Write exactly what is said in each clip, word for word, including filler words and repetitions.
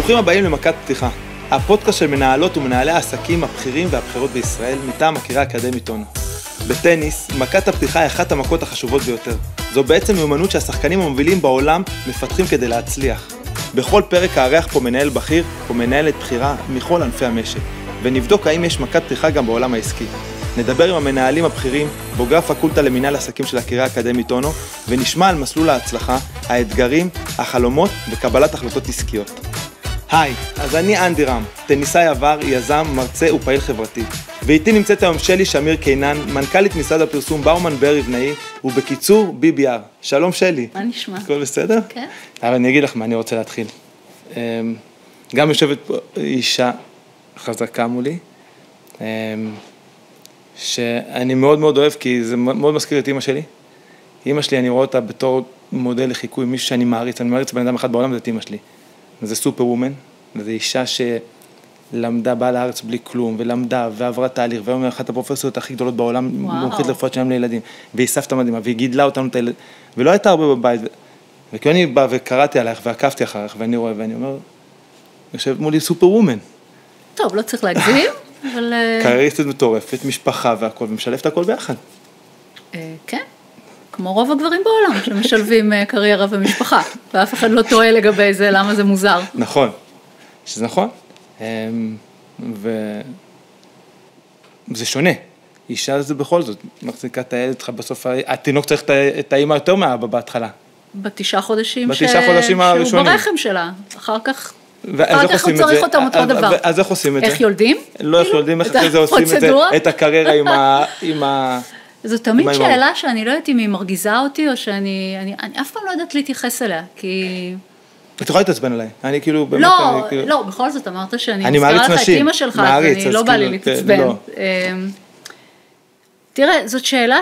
ברוכים הבאים למכת פתיחה, הפודקאסט של מנהלות ומנהלי העסקים הבכירים והבכירות בישראל, מטעם הקריה האקדמית אונו. בטניס, מכת הפתיחה היא אחת המכות החשובות ביותר. זו בעצם מיומנות שהשחקנים המובילים בעולם מפתחים כדי להצליח. בכל פרק הארח פה מנהל בכיר או מנהלת בחירה מכל ענפי המשק, ונבדוק האם יש מכת פתיחה גם בעולם העסקי. נדבר עם המנהלים הבכירים, בוגרי הפקולטה למנהל עסקים של הקריה האקדמית אונו, ונשמע על מסלול ההצלחה, האתגרים, החלומות וקבלת החלטות עסקיות. היי, אז אני אנדי רם, טניסאי עבר, יזם, מרצה ופעיל חברתי. ואיתי נמצאת היום שלי שמיר קינן, מנכ"לית משרד הפרסום באומן באר יבנאי, ובקיצור בי בי אר. שלום שלי. מה נשמע? הכל בסדר? כן. אבל אני אגיד לך מה אני רוצה להתחיל. גם יושבת פה אישה חזקה מולי, שאני מאוד מאוד אוהב, כי זה מאוד מזכיר את אמא שלי. אמא שלי, אני רואה אותה בתור מודל לחיקוי, מישהו שאני מעריץ, אני מעריץ בן אדם אחד בעולם, זה את אמא שלי. זה סופר וומן, זו אישה שלמדה, באה לארץ בלי כלום, ולמדה, ועברה תהליך, והיום היא אחת הפרופסוריות הכי גדולות בעולם, מומחית לרפואת שיניים לילדים, והיא סבתא מדהימה, והיא גידלה אותנו את הילד, ולא הייתה הרבה בבית, וכי אני בא וקראתי עלייך, ועקבתי אחריך, ואני רואה, ואני אומר, יושב מולי סופר וומן. טוב, לא צריך להגזים, אבל... קרייריסטית מטורפת, משפחה והכל, ומשלבת הכל ביחד. כן. כמו רוב הגברים בעולם, שמשלבים קריירה ומשפחה, ואף אחד לא טועה לגבי זה, למה זה מוזר. נכון, שזה נכון, וזה שונה, אישה זה בכל זאת, מחזיקה את הילד שלך בסוף, התינוק צריך את האמא יותר מהאבא בהתחלה. בתשעה חודשים שהוא ברחם שלה, אחר כך, אחר כך הוא צריך אותם אותו דבר. אז איך עושים את זה? איך יולדים? לא איך יולדים, איך אחרי זה עושים את זה, את הקריירה עם ה... זו תמיד שאלה שאני לא יודעת אם היא מרגיזה אותי, או שאני, אני, אני אף פעם לא יודעת להתייחס אליה, כי... את יכולה להתעצבן עליי, אני כאילו באמת... לא, אני, כאילו... לא, בכל זאת אמרת שאני מזכירה לך את אמא שלך, אז אני לא בא לי להתעצבן. לא. תראה, זאת שאלה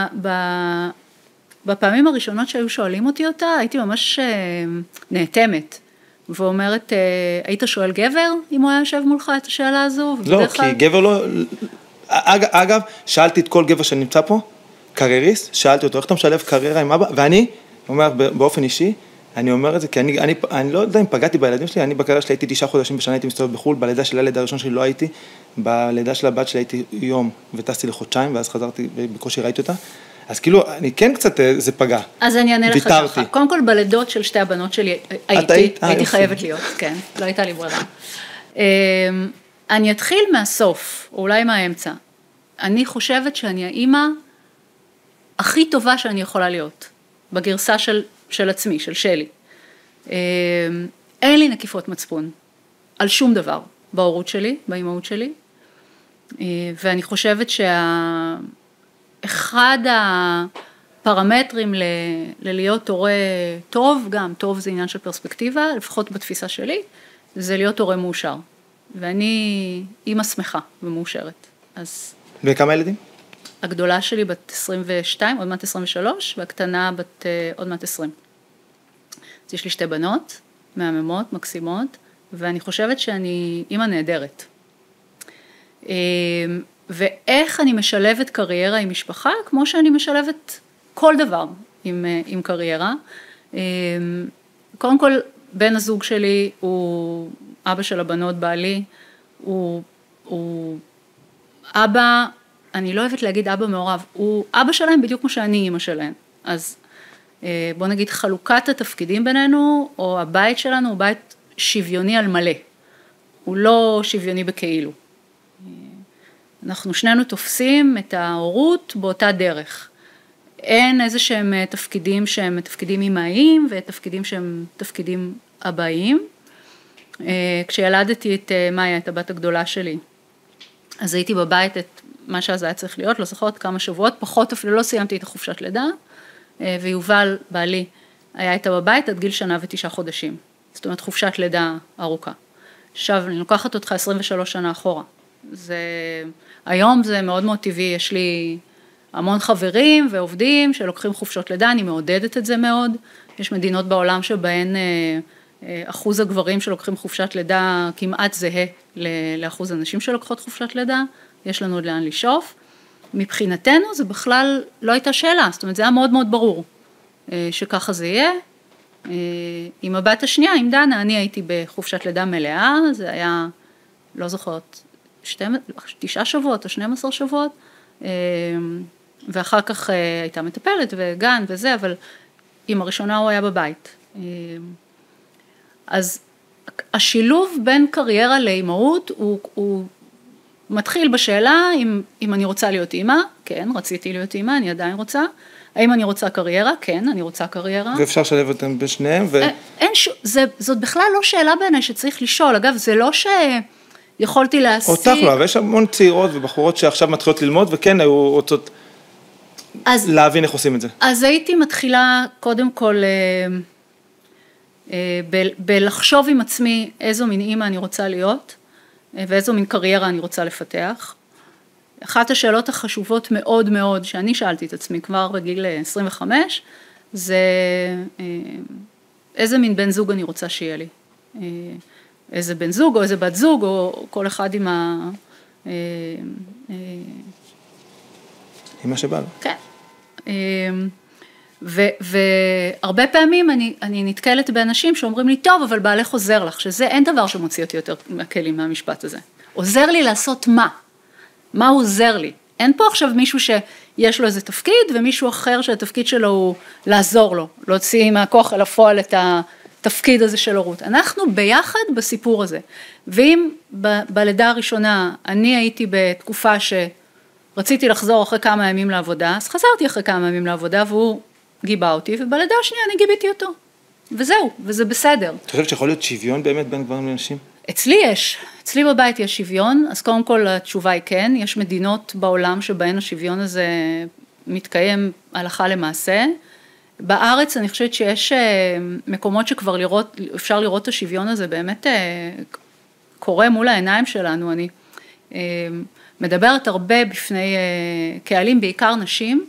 שבפעמים הראשונות שהיו שואלים אותי אותה, הייתי ממש נאטמת, ואומרת, היית שואל גבר, אם הוא היה יושב מולך את השאלה הזו? לא, כי גבר לא... אגב, אגב, שאלתי את כל גבר שנמצא פה, קרייריסט, שאלתי אותו, איך אתה משלב קריירה עם אבא? ואני, אומר באופן אישי, אני אומר את זה, כי אני, אני, אני לא יודע אם פגעתי בילדים שלי, אני בקריירה שלי הייתי תשעה חודשים בשנה, הייתי מסתובב בחול, בלידה של הילד הראשון שלי לא הייתי, בלידה של הבת שלי הייתי יום, וטסתי לחודשיים, ואז חזרתי, ובקושי ראיתי אותה, אז כאילו, אני כן קצת, זה פגע. אז אני אענה לך ככה, קודם כל בלידות של שתי הבנות שלי, הייתי, הייתי חייבת להיות, כן, לא הייתה לי ברירה. אני אתחיל מהסוף, או אולי מהאמצע. אני חושבת שאני האימא הכי טובה שאני יכולה להיות, בגרסה של, של עצמי, של שלי. אין לי נקיפות מצפון על שום דבר בהורות שלי, באימהות שלי, ואני חושבת שאחד הפרמטרים ל, ללהיות הורה טוב, גם טוב זה עניין של פרספקטיבה, לפחות בתפיסה שלי, זה להיות הורה מאושר. ואני אימא שמחה ומאושרת. אז... וכמה ילדים? הגדולה שלי בת עשרים ושתיים, עוד מעט עשרים ושלוש, והקטנה בת עוד מעט עשרים. אז יש לי שתי בנות, מהממות, מקסימות, ואני חושבת שאני אימא נהדרת. ואיך אני משלבת קריירה עם משפחה? כמו שאני משלבת כל דבר עם, עם קריירה. קודם כל, בן הזוג שלי הוא... אבא של הבנות, בעלי, הוא, הוא אבא, אני לא אוהבת להגיד אבא מעורב, הוא אבא שלהם בדיוק כמו שאני אימא שלהם. אז בוא נגיד חלוקת התפקידים בינינו, או הבית שלנו הוא בית שוויוני על מלא. הוא לא שוויוני בכאילו. אנחנו שנינו תופסים את ההורות באותה דרך. אין איזה שהם תפקידים שהם תפקידים אימהיים, ותפקידים שהם תפקידים אבאיים. כשילדתי את מאיה, את הבת הגדולה שלי, אז הייתי בבית את מה שאז היה צריך להיות, לא זוכרת כמה שבועות, פחות אפילו לא סיימתי את החופשת לידה, ויובל, בעלי, היה איתה בבית עד גיל שנה ותשעה חודשים. זאת אומרת, חופשת לידה ארוכה. עכשיו, אני לוקחת אותך עשרים ושלוש שנה אחורה. זה, היום זה מאוד מאוד טבעי, יש לי המון חברים ועובדים שלוקחים חופשות לידה, אני מעודדת את זה מאוד. יש מדינות בעולם שבהן אחוז הגברים שלוקחים חופשת לידה כמעט זהה לאחוז הנשים שלוקחות חופשת לידה, יש לנו עוד לאן לשאוף. מבחינתנו זה בכלל לא הייתה שאלה, זאת אומרת זה היה מאוד מאוד ברור שככה זה יהיה, עם הבת השנייה, עם דנה, אני הייתי בחופשת לידה מלאה, זה היה, לא זוכרת, תשעה שבועות או שנים עשר שבועות, ואחר כך הייתה מטפלת וגן וזה, אבל עם הראשונה הוא היה בבית. אז השילוב בין קריירה לאימהות הוא, הוא מתחיל בשאלה אם, אם אני רוצה להיות אימא, כן, רציתי להיות אימא, אני עדיין רוצה. האם אני רוצה קריירה? כן, אני רוצה קריירה. ואפשר לשלב אותם בשניהם? ו... אין ש... זה, זאת בכלל לא שאלה בעיניי שצריך לשאול. אגב, זה לא שיכולתי להשיג... אותך לא, אבל יש המון צעירות ובחורות שעכשיו מתחילות ללמוד, וכן היו רוצות אז, להבין איך עושים את זה. אז הייתי מתחילה קודם כל ב- בלחשוב עם עצמי איזו מין אימא אני רוצה להיות, ואיזו מין קריירה אני רוצה לפתח. אחת השאלות החשובות מאוד מאוד, שאני שאלתי את עצמי כבר בגיל עשרים וחמש, זה איזה מין בן זוג אני רוצה שיהיה לי. איזה בן זוג או איזה בת זוג, או כל אחד עם ה... עם מה שבא לו. כן. והרבה פעמים אני, אני נתקלת באנשים שאומרים לי, טוב, אבל בעלך עוזר לך, שזה אין דבר שמוציא אותי יותר מהכלים מהמשפט הזה. עוזר לי לעשות מה? מה הוא עוזר לי? אין פה עכשיו מישהו שיש לו איזה תפקיד, ומישהו אחר שהתפקיד שלו הוא לעזור לו, להוציא מהכוח אל הפועל את התפקיד הזה של הורות. אנחנו ביחד בסיפור הזה. ואם ב- בלידה הראשונה אני הייתי בתקופה שרציתי לחזור אחרי כמה ימים לעבודה, אז חזרתי אחרי כמה ימים לעבודה, והוא גיבה אותי, ובלידה השנייה אני גיביתי אותו. וזהו, וזה בסדר. אתה חושבת שיכול להיות שוויון באמת בין גברים לנשים? אצלי יש, אצלי בבית יש שוויון, אז קודם כל התשובה היא כן, יש מדינות בעולם שבהן השוויון הזה מתקיים הלכה למעשה. בארץ אני חושבת שיש מקומות שכבר לראות, אפשר לראות את השוויון הזה באמת קורה מול העיניים שלנו. אני מדברת הרבה בפני קהלים, בעיקר נשים,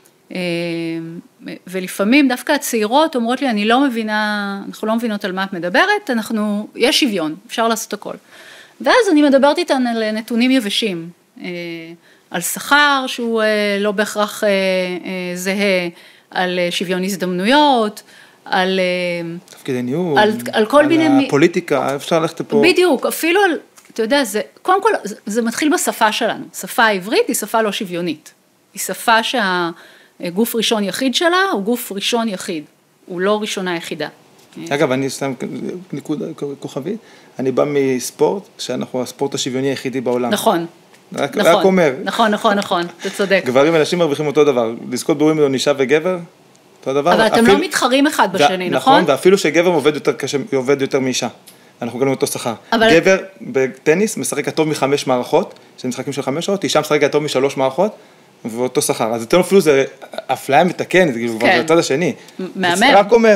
ולפעמים דווקא הצעירות אומרות לי, אני לא מבינה, אנחנו לא מבינות על מה את מדברת, אנחנו, יש שוויון, אפשר לעשות הכל. ואז אני מדברת איתן על נתונים יבשים, על שכר שהוא לא בהכרח זהה, על שוויון הזדמנויות, על... תפקידי ניהול, על, על כל על מיני... הפוליטיקה, אפשר ללכת פה... בדיוק, אפילו על, אתה יודע, זה, קודם כל, זה, זה מתחיל בשפה שלנו. שפה העברית היא שפה לא שוויונית. היא שפה שהגוף ראשון יחיד שלה הוא גוף ראשון יחיד, הוא לא ראשונה יחידה. אגב, אני שם נקודה כוכבית, אני בא מספורט, שאנחנו הספורט השוויוני היחידי בעולם. נכון. רק, נכון, רק אומר. נכון, נכון, נכון, אתה צודק. גברים ונשים מרוויחים אותו דבר, לזכות בווימבלדון אישה וגבר, אותו דבר. אבל אתם לא מתחרים אחד בשני, נכון? נכון, ואפילו שגבר עובד יותר קשה, עובד יותר מאישה. אנחנו גלים אותו שכר. אבל... גבר בטניס משחק הטוב מחמש מערכות, שזה משחקים של חמש שעות, אישה משחק הטוב משלוש מערכות, ואותו שכר. אז יותר אפילו זה אפליה מתקנת, זה כבר בצד השני. מהמם. זה רק אומר.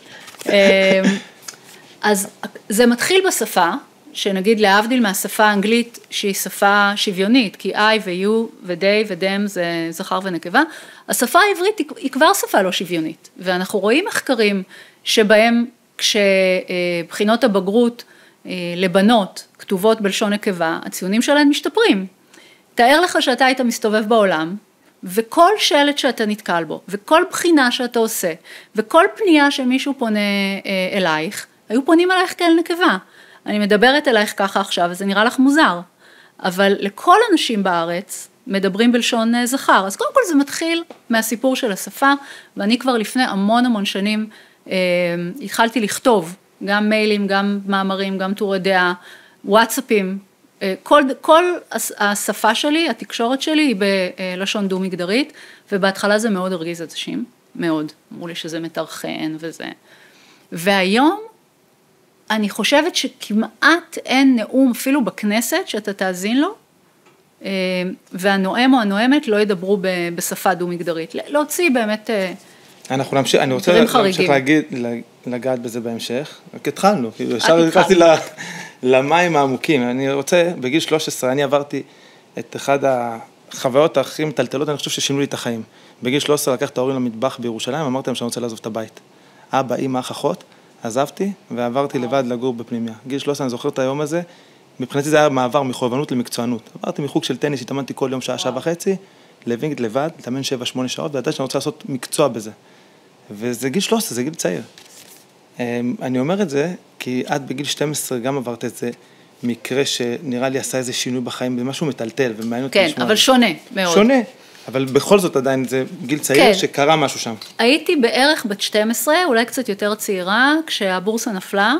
אז זה מתחיל בשפה, שנגיד להבדיל מהשפה האנגלית שהיא שפה שוויונית, כי I ו-you ו-they ו-them זה זכר ונקבה, השפה העברית היא כבר שפה לא שוויונית, ואנחנו רואים מחקרים שבהם כשבחינות הבגרות לבנות כתובות בלשון נקבה, הציונים שלהן משתפרים. תאר לך שאתה היית מסתובב בעולם, וכל שלט שאתה נתקל בו, וכל בחינה שאתה עושה, וכל פנייה שמישהו פונה אלייך, היו פונים אלייך כאל נקבה. אני מדברת אלייך ככה עכשיו, וזה נראה לך מוזר, אבל לכל אנשים בארץ מדברים בלשון זכר. אז קודם כל זה מתחיל מהסיפור של השפה, ואני כבר לפני המון המון שנים אה, התחלתי לכתוב, גם מיילים, גם מאמרים, גם טורי דעה, וואטסאפים, אה, כל, כל השפה שלי, התקשורת שלי היא בלשון דו מגדרית, ובהתחלה זה מאוד הרגיז אנשים, מאוד, אמרו לי שזה מתרחן וזה. והיום, אני חושבת שכמעט אין נאום אפילו בכנסת שאתה תאזין לו, והנואם או הנואמת לא ידברו בשפה דו-מגדרית. להוציא באמת אנחנו נמשיך, אני רוצה להמשיך להגיד, לגעת בזה בהמשך, רק התחלנו, ישר נכנסתי למים העמוקים. אני רוצה, בגיל שלוש עשרה, אני עברתי את אחד החוויות הכי מטלטלות, אני חושב ששינו לי את החיים. בגיל שלוש עשרה לקח את ההורים למטבח בירושלים, אמרתי להם שאני רוצה לעזוב את הבית. אבא, אמא, אח, אחות, עזבתי ועברתי לבד לגור בפנימיה. גיל שלוש עשרה, אני זוכר את היום הזה, מבחינתי זה היה מעבר מחובבנות למקצוענות. עברתי מחוג של טניס, התאמנתי כל יום שעה, שעה וחצי, לווינגט לבד, להתאמן שבע, שמונה שעות, וידעתי שאני רוצה לעשות מקצוע בזה. וזה גיל שלוש עשרה, זה גיל צעיר. אני אומר את זה, כי את בגיל שתים עשרה גם עברת את זה, מקרה שנראה לי עשה איזה שינוי בחיים, במשהו מטלטל, ומעניין אותי כן, לשמוע. אבל שונה מאוד. שונה, אבל בכל זאת עדיין זה גיל צעיר כן. שקרה משהו שם. הייתי בערך בת שתים עשרה, אולי קצת יותר צעירה, כשהבורסה נפלה,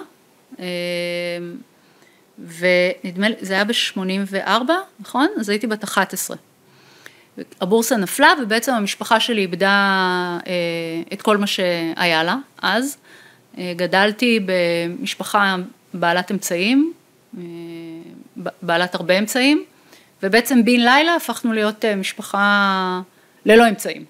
ונדמה לי, זה היה ב-שמונים וארבע, נכון? אז הייתי בת אחת עשרה. הבורסה נפלה, ובעצם המשפחה שלי איבדה את כל מה שהיה לה אז. גדלתי במשפחה בעלת אמצעים, בעלת הרבה אמצעים, ובעצם בין לילה הפכנו להיות משפחה ללא אמצעים.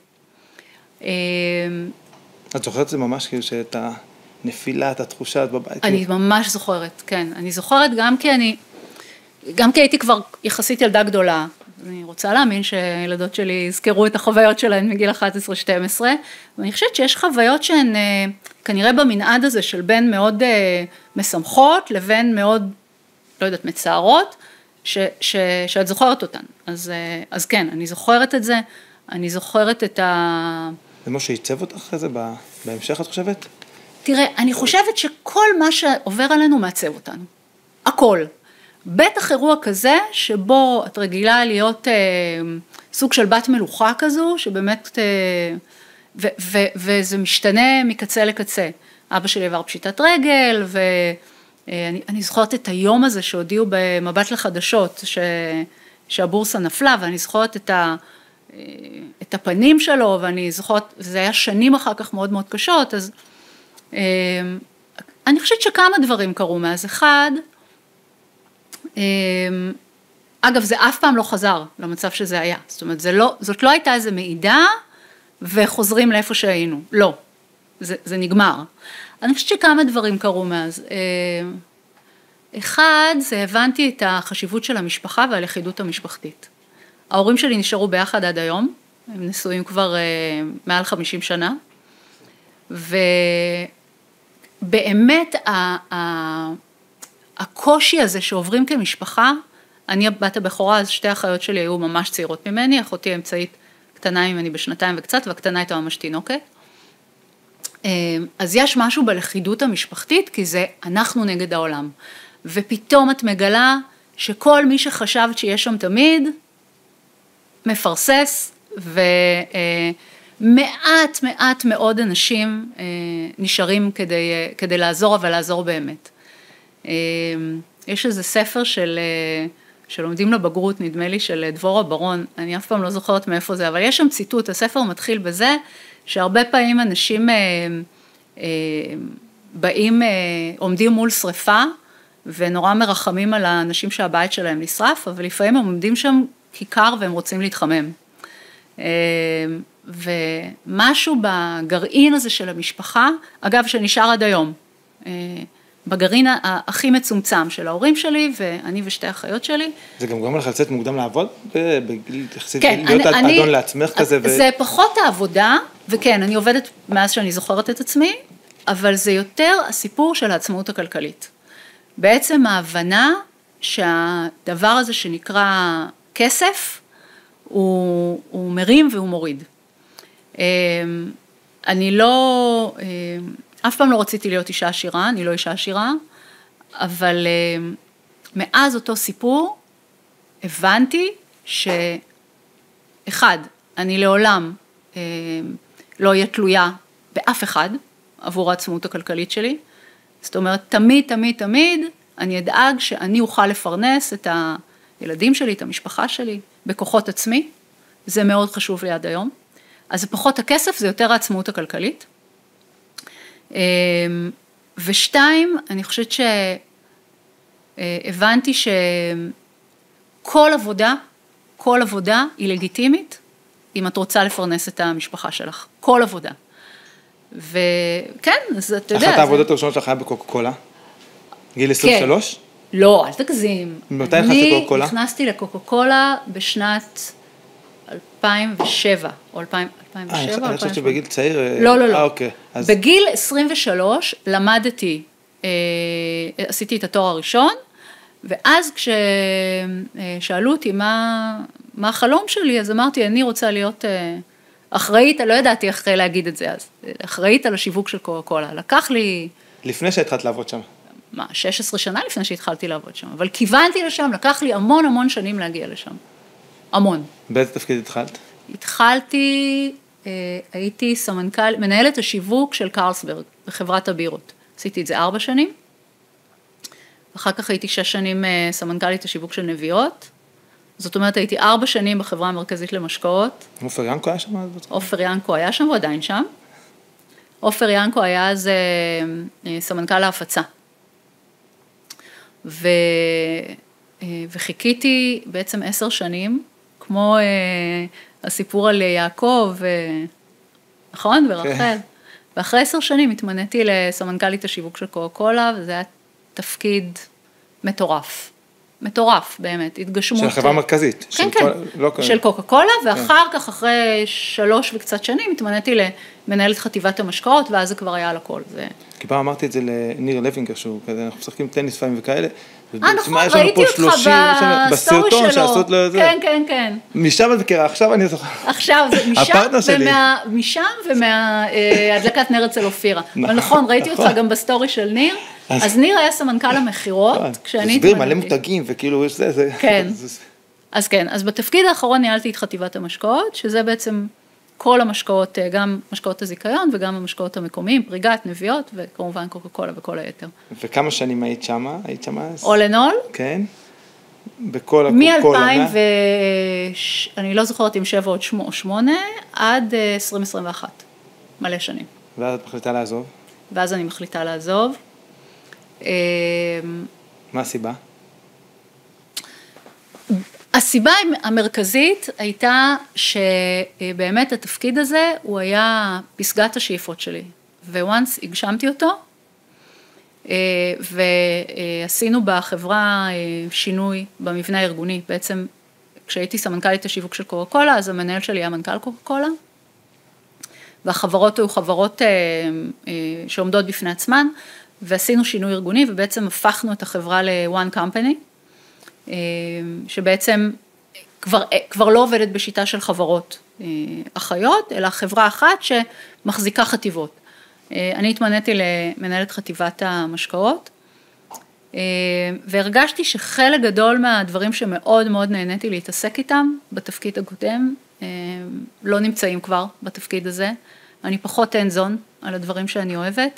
את זוכרת זה ממש כאילו שאת הנפילה, את התחושה, את בבית? אני ממש זוכרת, כן. אני זוכרת גם כי אני, גם כי הייתי כבר יחסית ילדה גדולה. אני רוצה להאמין שילדות שלי יזכרו את החוויות שלהן מגיל אחת עשרה שתים עשרה, ואני חושבת שיש חוויות שהן כנראה במנעד הזה של בין מאוד משמחות לבין מאוד, לא יודעת, מצערות, ש, ש, שאת זוכרת אותן. אז, אז כן, אני זוכרת את זה, אני זוכרת את ה... זה מה שעיצב אותך אחרי זה בהמשך, את חושבת? תראה, אני חושבת שכל מה שעובר עלינו מעצב אותנו. הכל. בטח אירוע כזה, שבו את רגילה להיות אה, סוג של בת מלוכה כזו, שבאמת, אה, ו, ו, וזה משתנה מקצה לקצה. אבא שלי עבר פשיטת רגל, ואני אני זוכרת את היום הזה שהודיעו במבט לחדשות, ש, שהבורסה נפלה, ואני זוכרת את, ה, את הפנים שלו, ואני זוכרת, זה היה שנים אחר כך מאוד מאוד קשות, אז אה, אני חושבת שכמה דברים קרו מאז. אחד, אגב, זה אף פעם לא חזר למצב שזה היה. זאת אומרת, זה לא, זאת לא הייתה איזו מעידה, וחוזרים לאיפה שהיינו. לא. זה, זה נגמר. אני חושבת שכמה דברים קרו מאז. אחד, זה הבנתי את החשיבות של המשפחה והלכידות המשפחתית. ההורים שלי נשארו ביחד עד היום, הם נשואים כבר מעל חמישים שנה, ובאמת ה... ה הקושי הזה שעוברים כמשפחה, אני בת הבכורה, אז שתי האחיות שלי היו ממש צעירות ממני, אחותי האמצעית קטנה ממני בשנתיים וקצת, והקטנה הייתה ממש תינוקת. אז יש משהו בלכידות המשפחתית, כי זה אנחנו נגד העולם. ופתאום את מגלה שכל מי שחשבת שיש שם תמיד, מפרסס, ומעט מעט מאוד אנשים נשארים כדי, כדי לעזור, אבל לעזור באמת. יש איזה ספר של, שלומדים לבגרות, נדמה לי, של דבורה ברון, אני אף פעם לא זוכרת מאיפה זה, אבל יש שם ציטוט, הספר מתחיל בזה, שהרבה פעמים אנשים באים, עומדים מול שריפה, ונורא מרחמים על האנשים שהבית שלהם נשרף, אבל לפעמים הם עומדים שם כיכר והם רוצים להתחמם. ומשהו בגרעין הזה של המשפחה, אגב, שנשאר עד היום, בגרעין הכי מצומצם של ההורים שלי, ואני ושתי האחיות שלי. זה גם גורם לך לצאת מוקדם לעבוד? כן, להיות אדון לעצמך כזה? זה פחות העבודה, וכן, אני עובדת מאז שאני זוכרת את עצמי, אבל זה יותר הסיפור של העצמאות הכלכלית. בעצם ההבנה שהדבר הזה שנקרא כסף, הוא, הוא מרים והוא מוריד. אני לא... אף פעם לא רציתי להיות אישה עשירה, אני לא אישה עשירה, אבל מאז אותו סיפור הבנתי שאחד, אני לעולם לא אהיה תלויה באף אחד עבור העצמאות הכלכלית שלי, זאת אומרת, תמיד, תמיד, תמיד אני אדאג שאני אוכל לפרנס את הילדים שלי, את המשפחה שלי, בכוחות עצמי, זה מאוד חשוב לי עד היום, אז זה פחות הכסף, זה יותר העצמאות הכלכלית, ושתיים, אני חושבת שהבנתי שכל עבודה, כל עבודה היא לגיטימית, אם את רוצה לפרנס את המשפחה שלך, כל עבודה. וכן, אז אתה יודע. אחת העבודות הראשונות שלך היה בקוקה קולה? גיל עשרים ושלוש? לא, אל תגזים. מתי נכנסת לקוקה קולה? אני נכנסתי לקוקה קולה בשנת אלפיים ושבע, או אלפיים ושבע, אלפיים ושמונה. אני חושבת שבגיל צעיר... לא, לא, לא. אה, אוקיי. בגיל עשרים ושלוש למדתי, עשיתי את התואר הראשון, ואז כששאלו אותי מה, מה החלום שלי, אז אמרתי, אני רוצה להיות אחראית, לא ידעתי איך להגיד את זה אז, אחראית על השיווק של קוקה קולה. לקח לי לפני שהתחלת לעבוד שם? מה, שש עשרה שנה לפני שהתחלתי לעבוד שם, אבל כיוונתי לשם, לקח לי המון המון שנים להגיע לשם. המון. באיזה תפקיד התחלת? התחלתי, הייתי סמנכ"ל, מנהלת השיווק של קרלסברג, בחברת הבירות. עשיתי את זה ארבע שנים. אחר כך הייתי שש שנים סמנכ"לית השיווק של נביאות. זאת אומרת, הייתי ארבע שנים בחברה המרכזית למשקאות. עופר ינקו היה שם? עופר ינקו היה שם, הוא עדיין שם. עופר ינקו היה אז סמנכ"ל ההפצה. ו... וחיכיתי בעצם עשר שנים, כמו הסיפור על יעקב, נכון? ורחל. ואחרי עשר שנים התמניתי לסמנכ"לית השיווק של קוקה קולה, וזה היה תפקיד מטורף. מטורף, באמת, התגשמות. של החברה המרכזית. כן, כן, לא... של קוקה קולה, ואחר כך, אחרי שלוש וקצת שנים, התמניתי למנהלת חטיבת המשקאות, ואז זה כבר היה על הכל. זה... כי פעם אמרתי את זה לניר לוינגר, שהוא כזה, אנחנו משחקים טניס פעמים וכאלה. אה, נכון, ראיתי אותך בסטורי שלו. כן, כן, כן. משם את מכירה, עכשיו אני זוכר. עכשיו, משם ומהדלקת נר אצל אופירה. אבל נכון, ראיתי אותך גם בסטורי של ניר. אז ניר היה סמנכ"ל המכירות, כשאני התמניתי. תסביר מלא מותגים, וכאילו יש זה. כן. אז כן, אז בתפקיד האחרון ניהלתי את חטיבת המשקאות, שזה בעצם כל המשקאות, גם משקאות הזיכיון וגם המשקאות המקומיים, פריגת, נביאות, וכמובן קוקה קולה וכל היתר. וכמה שנים היית שמה? היית שמה? all in all? כן. בכל הקוקה מ-אלפיים ו... אני לא זוכרת אם שבע או שמונה, עד עשרים עשרים ואחת. מלא שנים. ואז את מחליטה לעזוב? ואז אני מחליטה לעזוב. מה הסיבה? הסיבה המרכזית הייתה שבאמת התפקיד הזה הוא היה פסגת השאיפות שלי, וואנס הגשמתי אותו, ועשינו בחברה שינוי במבנה הארגוני, בעצם כשהייתי סמנכ"לית השיווק של קוקה קולה, אז המנהל שלי היה מנכ"ל קוקה קולה, והחברות היו חברות שעומדות בפני עצמן, ועשינו שינוי ארגוני, ובעצם הפכנו את החברה ל-one company, שבעצם כבר, כבר לא עובדת בשיטה של חברות אחיות, אלא חברה אחת שמחזיקה חטיבות. אני התמניתי למנהלת חטיבת המשקאות, והרגשתי שחלק גדול מהדברים שמאוד מאוד נהניתי להתעסק איתם בתפקיד הקודם, לא נמצאים כבר בתפקיד הזה. אני פחות hands-on על הדברים שאני אוהבת,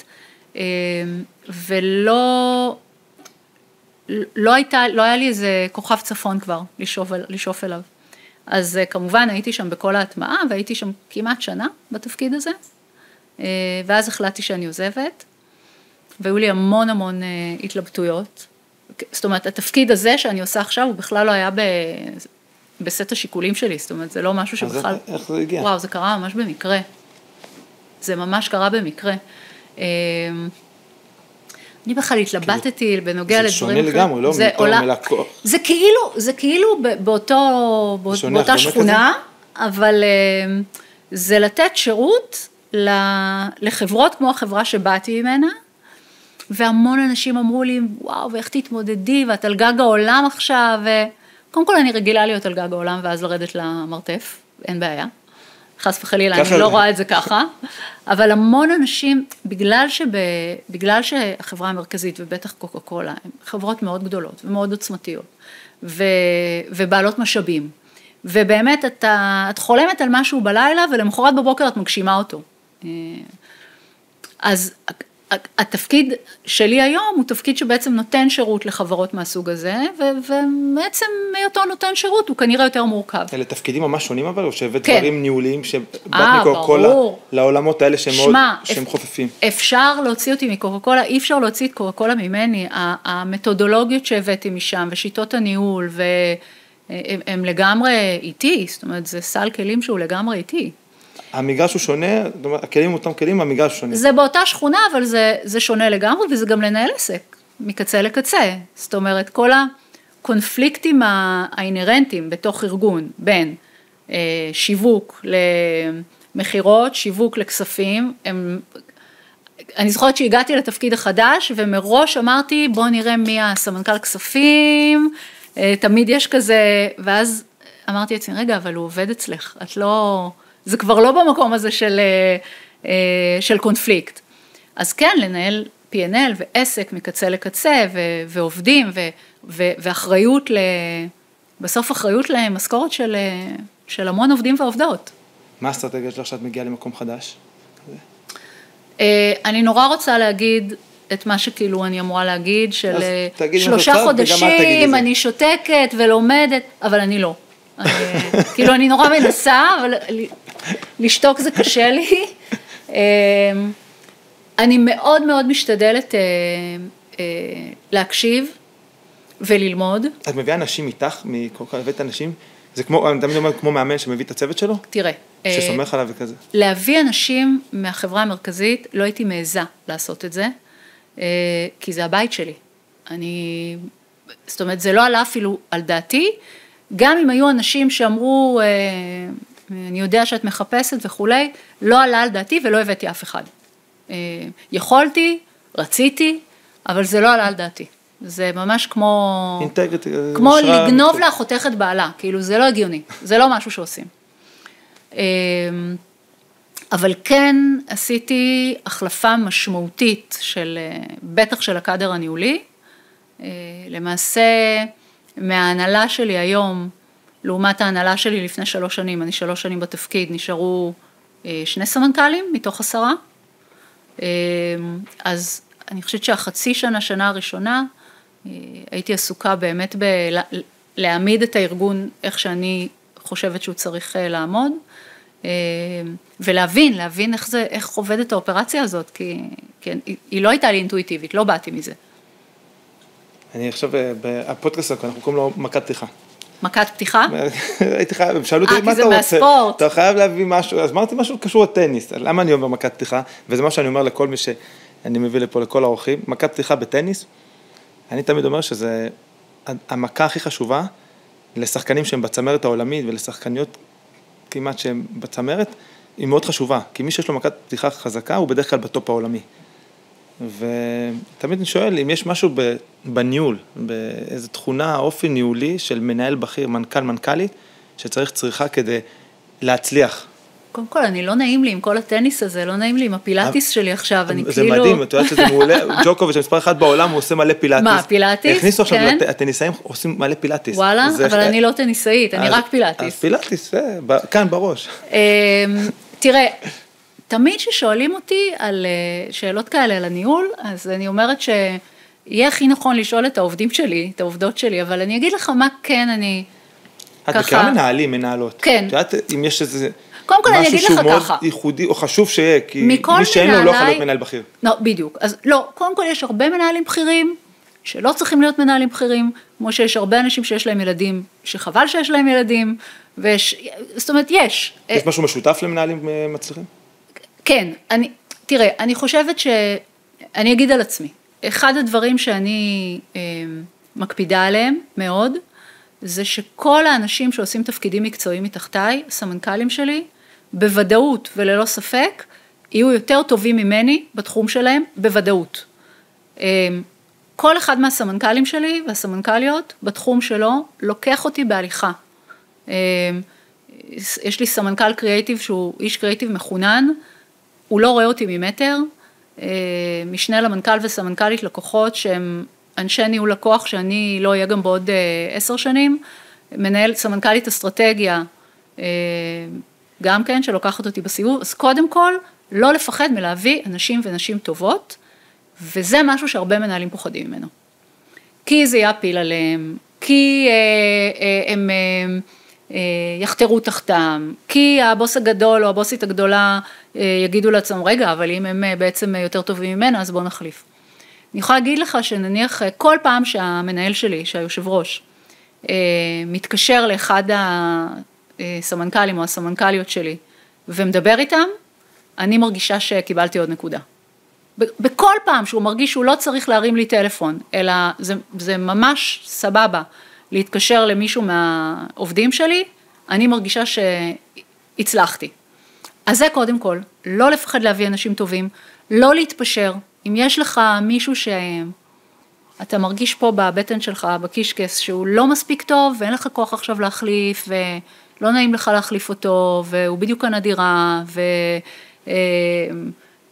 ולא... לא הייתה, לא היה לי איזה כוכב צפון כבר לשאוף, לשאוף אליו. אז כמובן הייתי שם בכל ההטמעה, והייתי שם כמעט שנה בתפקיד הזה, ואז החלטתי שאני עוזבת, והיו לי המון המון התלבטויות. זאת אומרת, התפקיד הזה שאני עושה עכשיו, הוא בכלל לא היה ב... בסט השיקולים שלי, זאת אומרת, זה לא משהו שבכלל... איך זה הגיע? וואו, זה קרה ממש במקרה. זה ממש קרה במקרה. אני בכלל התלבטתי בנוגע לדברים. זה שונה לגמרי, לא? מתור מלקוח. זה כאילו, זה כאילו באותו, באותה שכונה, אבל זה לתת שירות לחברות כמו החברה שבאתי ממנה, והמון אנשים אמרו לי, וואו, ואיך תתמודדי, ואת על גג העולם עכשיו, וקודם כל אני רגילה להיות על גג העולם, ואז לרדת למרתף, אין בעיה. חס וחלילה, אני לא רואה את זה ככה, אבל המון אנשים, בגלל, שב, בגלל שהחברה המרכזית, ובטח קוקה קולה, הן חברות מאוד גדולות ומאוד עוצמתיות, ו, ובעלות משאבים, ובאמת את, את חולמת על משהו בלילה, ולמחרת בבוקר את מגשימה אותו. אז התפקיד שלי היום הוא תפקיד שבעצם נותן שירות לחברות מהסוג הזה, ובעצם מאותו נותן שירות הוא כנראה יותר מורכב. אלה תפקידים ממש שונים אבל, או שהבאת דברים ניהוליים שבאת מקוקה קולה לעולמות האלה שהם חופפים? אפשר להוציא אותי מקוקה קולה, אי אפשר להוציא את קוקה קולה ממני, המתודולוגיות שהבאתי משם, ושיטות הניהול, והם לגמרי איתי, זאת אומרת, זה סל כלים שהוא לגמרי איתי. המגרש הוא שונה, זאת אומרת, הכלים אותם כלים, המגרש הוא שונה. זה באותה שכונה, אבל זה, זה שונה לגמרי, וזה גם לנהל עסק, מקצה לקצה. זאת אומרת, כל הקונפליקטים האינרנטיים בתוך ארגון, בין אה, שיווק למחירות, שיווק לכספים, הם, אני זוכרת שהגעתי לתפקיד החדש, ומראש אמרתי, בוא נראה מי הסמנכ"ל כספים, אה, תמיד יש כזה, ואז אמרתי לעצמי, רגע, אבל הוא עובד אצלך, את לא... זה כבר לא במקום הזה של, של קונפליקט. אז כן, לנהל פי אן אל ועסק מקצה לקצה, ו- ועובדים, ו- ו- ואחריות, ל- בסוף אחריות למשכורת של, של המון עובדים ועובדות. מה האסטרטגיה שלך שאת מגיעה למקום חדש? אני נורא רוצה להגיד את מה שכאילו אני אמורה להגיד, של שלושה וגם אל תגידי חודשים, זה. אני שותקת ולומדת, אבל אני לא. אני, כאילו אני נורא מנסה, אבל לשתוק זה קשה לי. אני מאוד מאוד משתדלת להקשיב וללמוד. את מביאה אנשים איתך, מכל כך הבאת אנשים? זה כמו, אני תמיד אומר, כמו מאמן שמביא את הצוות שלו? תראה. שסומך עליו וכזה. להביא אנשים מהחברה המרכזית, לא הייתי מעזה לעשות את זה, כי זה הבית שלי. אני, זאת אומרת, זה לא עלה אפילו על דעתי, גם אם היו אנשים שאמרו, אני יודע שאת מחפשת וכולי, לא עלה על דעתי ולא הבאתי אף אחד. יכולתי, רציתי, אבל זה לא עלה על דעתי. זה ממש כמו, אינטגריטי, כמו לגנוב לאחותך את בעלה, כאילו זה לא הגיוני, זה לא משהו שעושים. אבל כן עשיתי החלפה משמעותית של, בטח של הקאדר הניהולי, למעשה מההנהלה שלי היום, לעומת ההנהלה שלי לפני שלוש שנים, אני שלוש שנים בתפקיד, נשארו שני סמנכ"לים מתוך עשרה, אז אני חושבת שהחצי שנה, שנה הראשונה, הייתי עסוקה באמת בלהעמיד את הארגון איך שאני חושבת שהוא צריך לעמוד, ולהבין, להבין איך זה, איך עובדת האופרציה הזאת, כי, כי היא לא הייתה לי אינטואיטיבית, לא באתי מזה. אני עכשיו, בפודקאסט, אנחנו קוראים לו מכת פתיחה. מכת פתיחה? הייתי חייב, הם שאלו אותי, מה אתה רוצה? מהספורט. אתה חייב להביא משהו, אז אמרתי משהו קשור לטניס, למה אני אומר מכת פתיחה, וזה מה שאני אומר לכל מי שאני מביא לפה, לכל האורחים, מכת פתיחה בטניס, אני תמיד אומר שזה המכה הכי חשובה, לשחקנים שהם בצמרת העולמית, ולשחקניות כמעט שהם בצמרת, היא מאוד חשובה, כי מי שיש לו מכת פתיחה חזקה, הוא בדרך כלל בטופ העולמי. ותמיד אני שואל, אם יש משהו בניהול, באיזו תכונה, אופי ניהולי של מנהל בכיר, מנכ"ל, מנכ"לית, שצריך צריכה כדי להצליח. קודם כל, אני לא נעים לי עם כל הטניס הזה, לא נעים לי עם הפילאטיס שלי עכשיו, אני כאילו... זה מדהים, את יודעת שזה מעולה, ג'וקוביץ' מספר אחד בעולם, הוא עושה מלא פילאטיס. מה, פילאטיס? הכניסו עכשיו, הטניסאים עושים מלא פילאטיס. וואלה, אבל אני לא טניסאית, אני רק פילאטיס. אז פילאטיס, כאן בראש. תראה, תמיד ששואלים אותי על שאלות כאלה על הניהול, אז אני אומרת שיהיה הכי נכון לשאול את העובדים שלי, את העובדות שלי, אבל אני אגיד לך מה כן אני ככה... את מכירה מנהלים, מנהלות. כן. את יודעת, אם יש איזה... קודם כל אני אגיד לך ככה. משהו שהוא מאוד ייחודי, או חשוב שיהיה, כי מי שאין לו לא יכול להיות מנהל בכיר. לא, בדיוק. אז לא, קודם כל יש הרבה מנהלים בכירים, שלא צריכים להיות מנהלים בכירים, כמו שיש הרבה אנשים שיש להם ילדים, שחבל שיש להם ילדים, ויש, זאת אומרת, יש. יש משהו משותף למנהלים מצליחים? כן, אני, תראה, אני חושבת ש... אני אגיד על עצמי. אחד הדברים שאני אה, מקפידה עליהם מאוד, זה שכל האנשים שעושים תפקידים מקצועיים מתחתיי, סמנכ"לים שלי, בוודאות וללא ספק, יהיו יותר טובים ממני בתחום שלהם, בוודאות. כל אחד מהסמנכ"לים שלי והסמנכ"ליות בתחום שלו, לוקח אותי בהליכה. יש לי סמנכ"ל קריאיטיב שהוא איש קריאיטיב מחונן, הוא לא רואה אותי ממטר, משנה למנכ"ל וסמנכ"לית לקוחות שהם אנשי ניהול לקוח שאני לא אהיה גם בעוד עשר שנים, מנהל סמנכ"לית אסטרטגיה, גם כן שלוקחת אותי בסיבוב, אז קודם כל לא לפחד מלהביא אנשים ונשים טובות, וזה משהו שהרבה מנהלים פוחדים ממנו. כי זה יפיל עליהם, כי הם יחתרו תחתם, כי הבוס הגדול או הבוסית הגדולה יגידו לעצמם, רגע, אבל אם הם בעצם יותר טובים ממנו, אז בוא נחליף. אני יכולה להגיד לך שנניח כל פעם שהמנהל שלי, שהיושב ראש, מתקשר לאחד הסמנכ"לים או הסמנכ"ליות שלי, ומדבר איתם, אני מרגישה שקיבלתי עוד נקודה. בכל פעם שהוא מרגיש שהוא לא צריך להרים לי טלפון, אלא זה, זה ממש סבבה להתקשר למישהו מהעובדים שלי, אני מרגישה שהצלחתי. אז זה קודם כל, לא לפחד להביא אנשים טובים, לא להתפשר. אם יש לך מישהו שאתה מרגיש פה בבטן שלך, בקישקס, שהוא לא מספיק טוב, ואין לך כוח עכשיו להחליף, ולא נעים לך להחליף אותו, והוא בדיוק הנדירה, ו...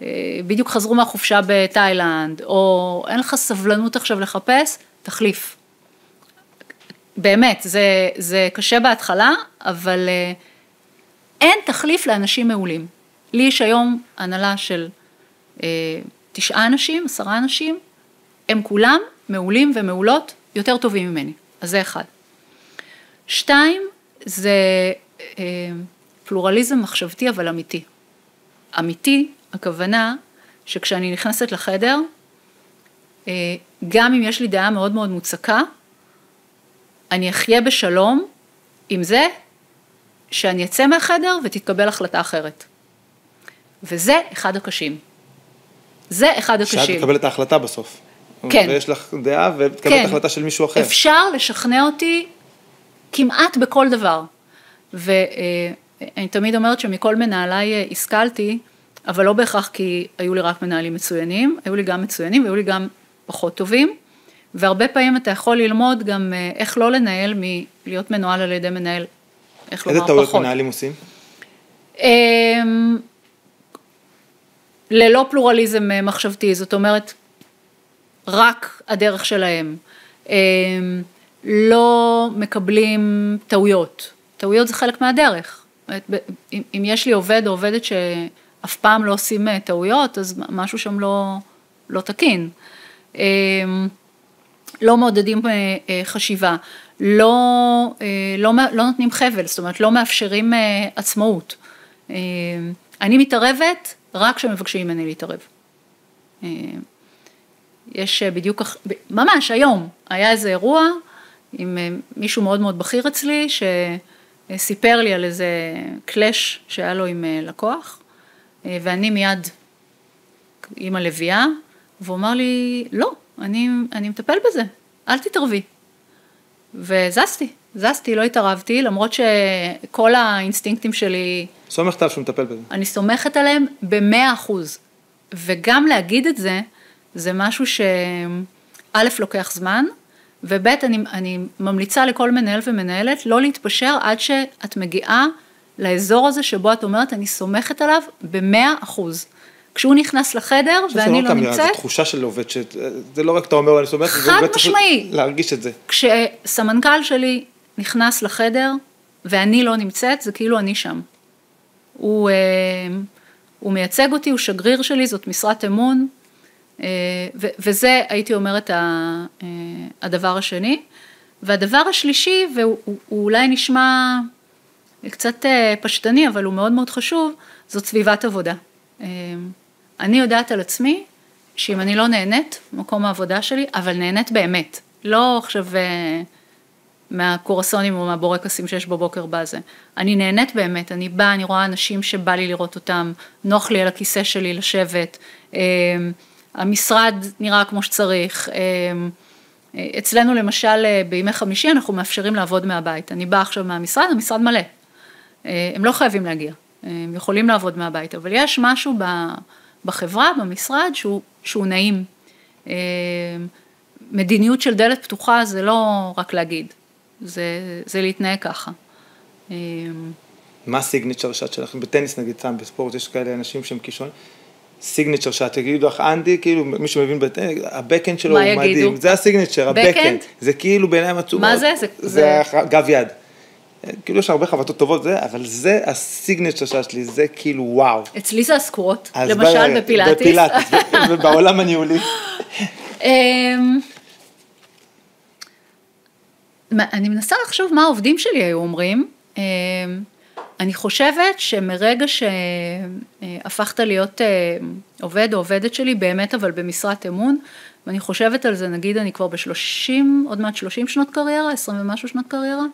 בדיוק חזרו מהחופשה בתאילנד, או אין לך סבלנות עכשיו לחפש, תחליף. באמת, זה, זה קשה בהתחלה, אבל אין תחליף לאנשים מעולים. לי יש היום הנהלה של תשעה אנשים, עשרה אנשים, הם כולם מעולים ומעולות יותר טובים ממני. אז זה אחד. שתיים, זה אה, פלורליזם מחשבתי אבל אמיתי. אמיתי, הכוונה שכשאני נכנסת לחדר, אה, גם אם יש לי דעה מאוד מאוד מוצקה, אני אחיה בשלום עם זה שאני אצא מהחדר ותתקבל החלטה אחרת. וזה אחד הקשים. זה אחד הקשים. שאת תקבל את ההחלטה בסוף. כן. ויש לך דעה ותקבל כן. את ההחלטה של מישהו אחר. אפשר לשכנע אותי כמעט בכל דבר. ואני תמיד אומרת שמכל מנהליי השכלתי, אבל לא בהכרח כי היו לי רק מנהלים מצוינים, היו לי גם מצוינים והיו לי גם פחות טובים, והרבה פעמים אתה יכול ללמוד גם איך לא לנהל מלהיות מנוהל על ידי מנהל, איך לומר פחות. איזה טעויות מנהלים עושים? ללא פלורליזם מחשבתי, זאת אומרת, רק הדרך שלהם, לא מקבלים טעויות, טעויות זה חלק מהדרך, אם יש לי עובד או עובדת שאף פעם לא עושים טעויות, אז משהו שם לא, לא תקין, לא מעודדים חשיבה, לא, לא, לא נותנים חבל, זאת אומרת, לא מאפשרים עצמאות, אני מתערבת רק כשמבקשים ממני להתערב. יש בדיוק, ממש היום, היה איזה אירוע עם מישהו מאוד מאוד בכיר אצלי, שסיפר לי על איזה קלאש שהיה לו עם לקוח, ואני מיד עם הלוויה, והוא אמר לי, לא, אני, אני מטפל בזה, אל תתערבי. וזזתי, זזתי, לא התערבתי, למרות שכל האינסטינקטים שלי... סומכת עליו שהוא מטפל בזה. אני סומכת עליהם במאה אחוז. וגם להגיד את זה, זה משהו שא' לוקח זמן, וב' אני, אני ממליצה לכל מנהל ומנהלת לא להתפשר עד שאת מגיעה לאזור הזה שבו את אומרת, אני סומכת עליו במאה אחוז. כשהוא נכנס לחדר ואני לא נמצאת... זו תחושה של עובד, זה לא רק אתה אומר, אני סומכת, חד משמעי. להרגיש את זה. כשסמנכ"ל שלי נכנס לחדר ואני לא נמצאת, זה כאילו אני שם. הוא, הוא מייצג אותי, הוא שגריר שלי, זאת משרת אמון, וזה הייתי אומרת הדבר השני. והדבר השלישי, והוא אולי נשמע קצת פשטני, אבל הוא מאוד מאוד חשוב, זאת סביבת עבודה. אני יודעת על עצמי, שאם אני לא נהנית, מקום העבודה שלי, אבל נהנית באמת. לא עכשיו מהקורסונים או מהבורקסים שיש בבוקר בזה. אני נהנית באמת, אני באה, אני רואה אנשים שבא לי לראות אותם, נוח לי על הכיסא שלי לשבת, המשרד נראה כמו שצריך, אצלנו למשל בימי חמישי אנחנו מאפשרים לעבוד מהבית, אני באה עכשיו מהמשרד, המשרד מלא, הם לא חייבים להגיע, הם יכולים לעבוד מהבית, אבל יש משהו בחברה, במשרד, שהוא, שהוא נעים, מדיניות של דלת פתוחה זה לא רק להגיד, זה, זה להתנהג ככה. מה הסיגניצ'ר שאת שלכם? בטניס נגיד סתם, בספורט יש כאלה אנשים שהם כישרונים, סיגניצ'ר שאת תגידו לך אנדי, כאילו מי שמבין בטניס, הבקאנד שלו הוא מדהים, זה הסיגניצ'ר, הבקאנד, זה כאילו בעיניים עצומות, מה זה? זה גב יד, כאילו יש הרבה חבטות טובות, אבל זה הסיגניצ'ר שלי, זה כאילו וואו. אצלי זה הסקורות, למשל בפילאטיס. בפילאטיס, ובעולם הניהולי. אני מנסה לחשוב מה העובדים שלי היו אומרים, אני חושבת שמרגע שהפכת להיות עובד או עובדת שלי, באמת אבל במשרת אמון, ואני חושבת על זה, נגיד אני כבר בשלושים, עוד מעט שלושים שנות קריירה, עשרים ומשהו שנות קריירה,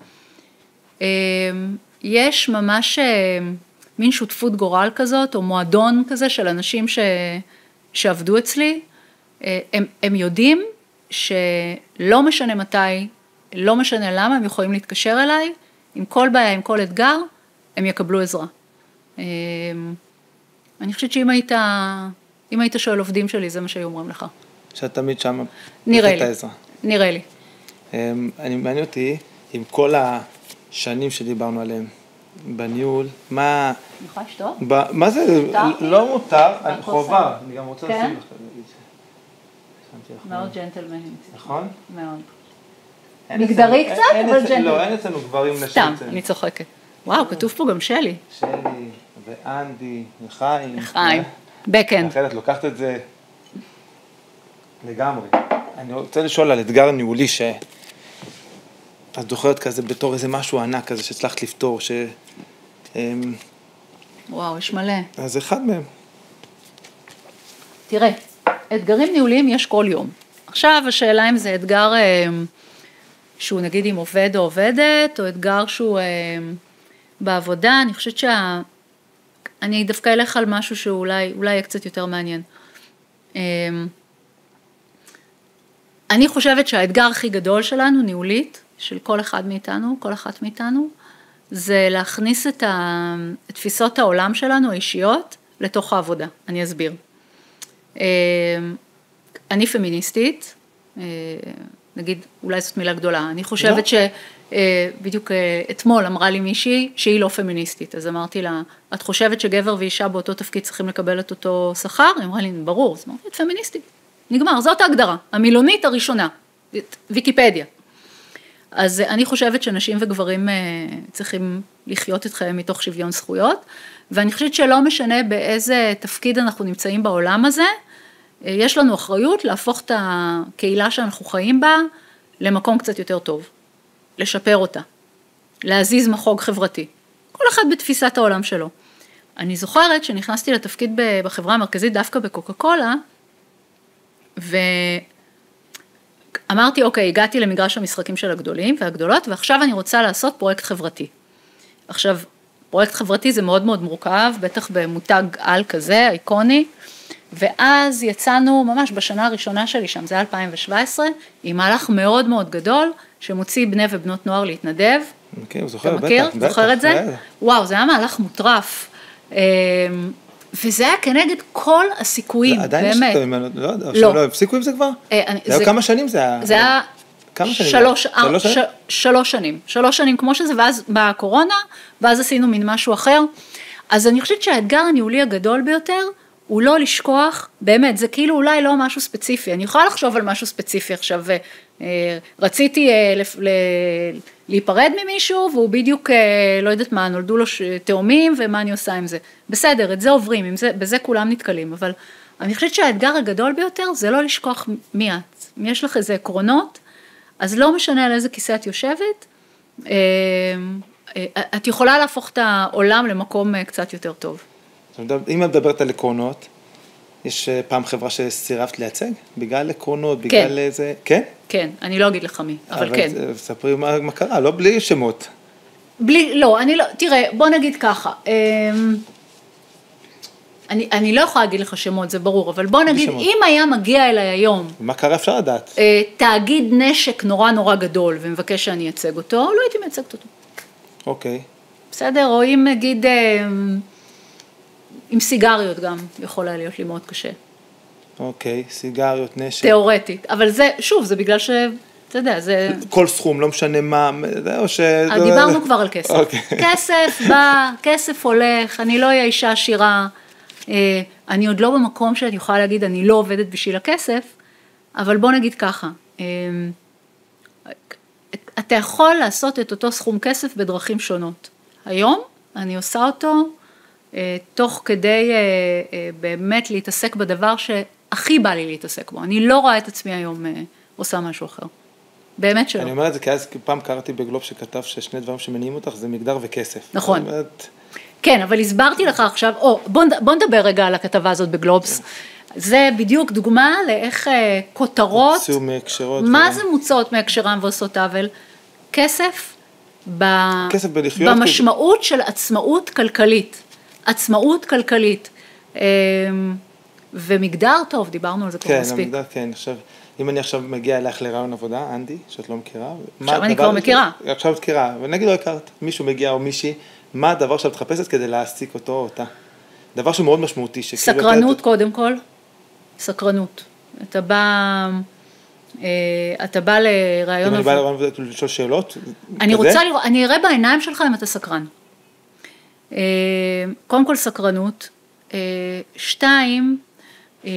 יש ממש מין שותפות גורל כזאת, או מועדון כזה של אנשים ש, שעבדו אצלי, הם, הם יודעים שלא משנה מתי, לא משנה למה, הם יכולים להתקשר אליי, עם כל בעיה, עם כל אתגר, הם יקבלו עזרה. אני חושבת שאם היית, אם היית שואל עובדים שלי, זה מה שהיו אומרים לך. שאת תמיד שם נראה לי, נראה לי. אני מעניין אותי, עם כל השנים שדיברנו עליהם, בניהול, מה... אני יכולה לשתות? מה זה? לא מותר, חובה, אני גם רוצה לשים לך. מאוד ג'נטלמני. נכון? מאוד. מגדרי קצת, אבל ג'נטלמני. לא, אין אצלנו גברים נשים. סתם, אני צוחקת. וואו, כתוב פה גם שלי. שלי, ואנדי, וחיים. חיים, בקאנד. אחרת לוקחת את זה לגמרי. אני רוצה לשאול על אתגר ניהולי ש... את זוכרת כזה בתור איזה משהו ענק כזה שהצלחת לפתור, ש... וואו, יש מלא. אז אחד מהם. תראה, אתגרים ניהוליים יש כל יום. עכשיו השאלה אם זה אתגר שהוא נגיד עם עובד או עובדת, או אתגר שהוא בעבודה, אני חושבת שה... אני דווקא אלך על משהו שאולי אולי יהיה קצת יותר מעניין. אני חושבת שהאתגר הכי גדול שלנו, ניהולית, של כל אחד מאיתנו, כל אחת מאיתנו, זה להכניס את, ה... את תפיסות העולם שלנו, האישיות, לתוך העבודה. אני אסביר. אני פמיניסטית, נגיד, אולי זאת מילה גדולה, אני חושבת שבדיוק אתמול אמרה לי מישהי שהיא לא פמיניסטית, אז אמרתי לה, את חושבת שגבר ואישה באותו תפקיד צריכים לקבל את אותו שכר? היא אמרה לי, ברור, אז אמרתי, את פמיניסטית. נגמר, זאת ההגדרה, המילונית הראשונה, ויקיפדיה. אז אני חושבת שנשים וגברים צריכים לחיות את חייהם מתוך שוויון זכויות, ואני חושבת שלא משנה באיזה תפקיד אנחנו נמצאים בעולם הזה, יש לנו אחריות להפוך את הקהילה שאנחנו חיים בה למקום קצת יותר טוב, לשפר אותה, להזיז מחוג חברתי, כל אחד בתפיסת העולם שלו. אני זוכרת שנכנסתי לתפקיד בחברה המרכזית דווקא בקוקה קולה, ואמרתי, אוקיי, הגעתי למגרש המשחקים של הגדולים והגדולות, ועכשיו אני רוצה לעשות פרויקט חברתי. עכשיו, פרויקט חברתי זה מאוד מאוד מורכב, בטח במותג על כזה, איקוני, ואז יצאנו ממש בשנה הראשונה שלי שם, זה אלפיים שבע עשרה, עם מהלך מאוד מאוד גדול, שמוציא בני ובנות נוער להתנדב. כן, זוכר, אתה מכיר? בטח, זוכר את זה? בטח. וואו, זה היה מהלך מוטרף. וזה היה כנגד כל הסיכויים, עדיין יש באמת. כתבים, לא יודע, שלא הפסיקו עם זה כבר? זה היה כמה שנים זה היה? זה היה כמה שנים? שלוש, שלוש שנים, שלוש שנים כמו שזה, ואז באה הקורונה, ואז עשינו מין משהו אחר. אז אני חושבת שהאתגר הניהולי הגדול ביותר, הוא לא לשכוח, באמת, זה כאילו אולי לא משהו ספציפי, אני יכולה לחשוב על משהו ספציפי עכשיו, רציתי להיפרד ממישהו, והוא בדיוק, לא יודעת מה, נולדו לו תאומים, ומה אני עושה עם זה. בסדר, את זה עוברים, זה, בזה כולם נתקלים, אבל אני חושבת שהאתגר הגדול ביותר, זה לא לשכוח מי את. אם יש לך איזה עקרונות, אז לא משנה על איזה כיסא את יושבת, את יכולה להפוך את העולם למקום קצת יותר טוב. אם את מדברת על עקרונות, יש פעם חברה שסירבת לייצג? בגלל עקרונות, בגלל איזה... כן? כן, אני לא אגיד לך מי, אבל כן. אבל ספרי מה קרה, לא בלי שמות. בלי, לא, אני לא, תראה, בוא נגיד ככה, אני, אני לא יכולה להגיד לך שמות, זה ברור, אבל בוא נגיד, אם היה מגיע אליי היום... מה קרה אפשר לדעת? תאגיד נשק נורא נורא גדול, ומבקש שאני אייצג אותו, לא הייתי מייצגת אותו. אוקיי. בסדר, או אם נגיד... עם סיגריות גם יכול היה להיות לי מאוד קשה. אוקיי, סיגריות, נשק. תיאורטית, אבל זה, שוב, זה בגלל ש... אתה יודע, זה... כל סכום, לא משנה מה, או ש... דיברנו כבר על כסף. כסף בא, כסף הולך, אני לא אהיה אישה עשירה, אני עוד לא במקום שאני יכולה להגיד, אני לא עובדת בשביל הכסף, אבל בוא נגיד ככה, אתה יכול לעשות את אותו סכום כסף בדרכים שונות. היום אני עושה אותו, תוך כדי באמת להתעסק בדבר שהכי בא לי להתעסק בו. אני לא רואה את עצמי היום עושה משהו אחר. באמת שלא. אני אומר את זה כי אז פעם קראתי בגלוב שכתב ששני דברים שמניעים אותך זה מגדר וכסף. נכון. כן, אבל הסברתי לך עכשיו, או בוא נדבר רגע על הכתבה הזאת בגלובס. זה בדיוק דוגמה לאיך כותרות, מוצאו מהקשרות. מה זה מוצאות מהקשרם ועושות עוול? כסף במשמעות של עצמאות כלכלית. עצמאות כלכלית, ומגדר טוב, דיברנו על זה כבר מספיק. כן, המגדר, כן, עכשיו, אם אני עכשיו מגיע אליך לרעיון עבודה, אנדי, שאת לא מכירה. עכשיו אני כבר מכירה. עכשיו את מכירה, ונגיד לא הכרת, מישהו מגיע או מישהי, מה הדבר שאת מחפשת כדי להעסיק אותו או אותה? דבר שמאוד משמעותי. סקרנות קודם כל, סקרנות. אתה בא, אתה בא לרעיון עבודה. אם אני בא לשאול שאלות? אני רוצה לראות, אני אראה בעיניים שלך אם אתה סקרן. קודם כל סקרנות, שתיים, אני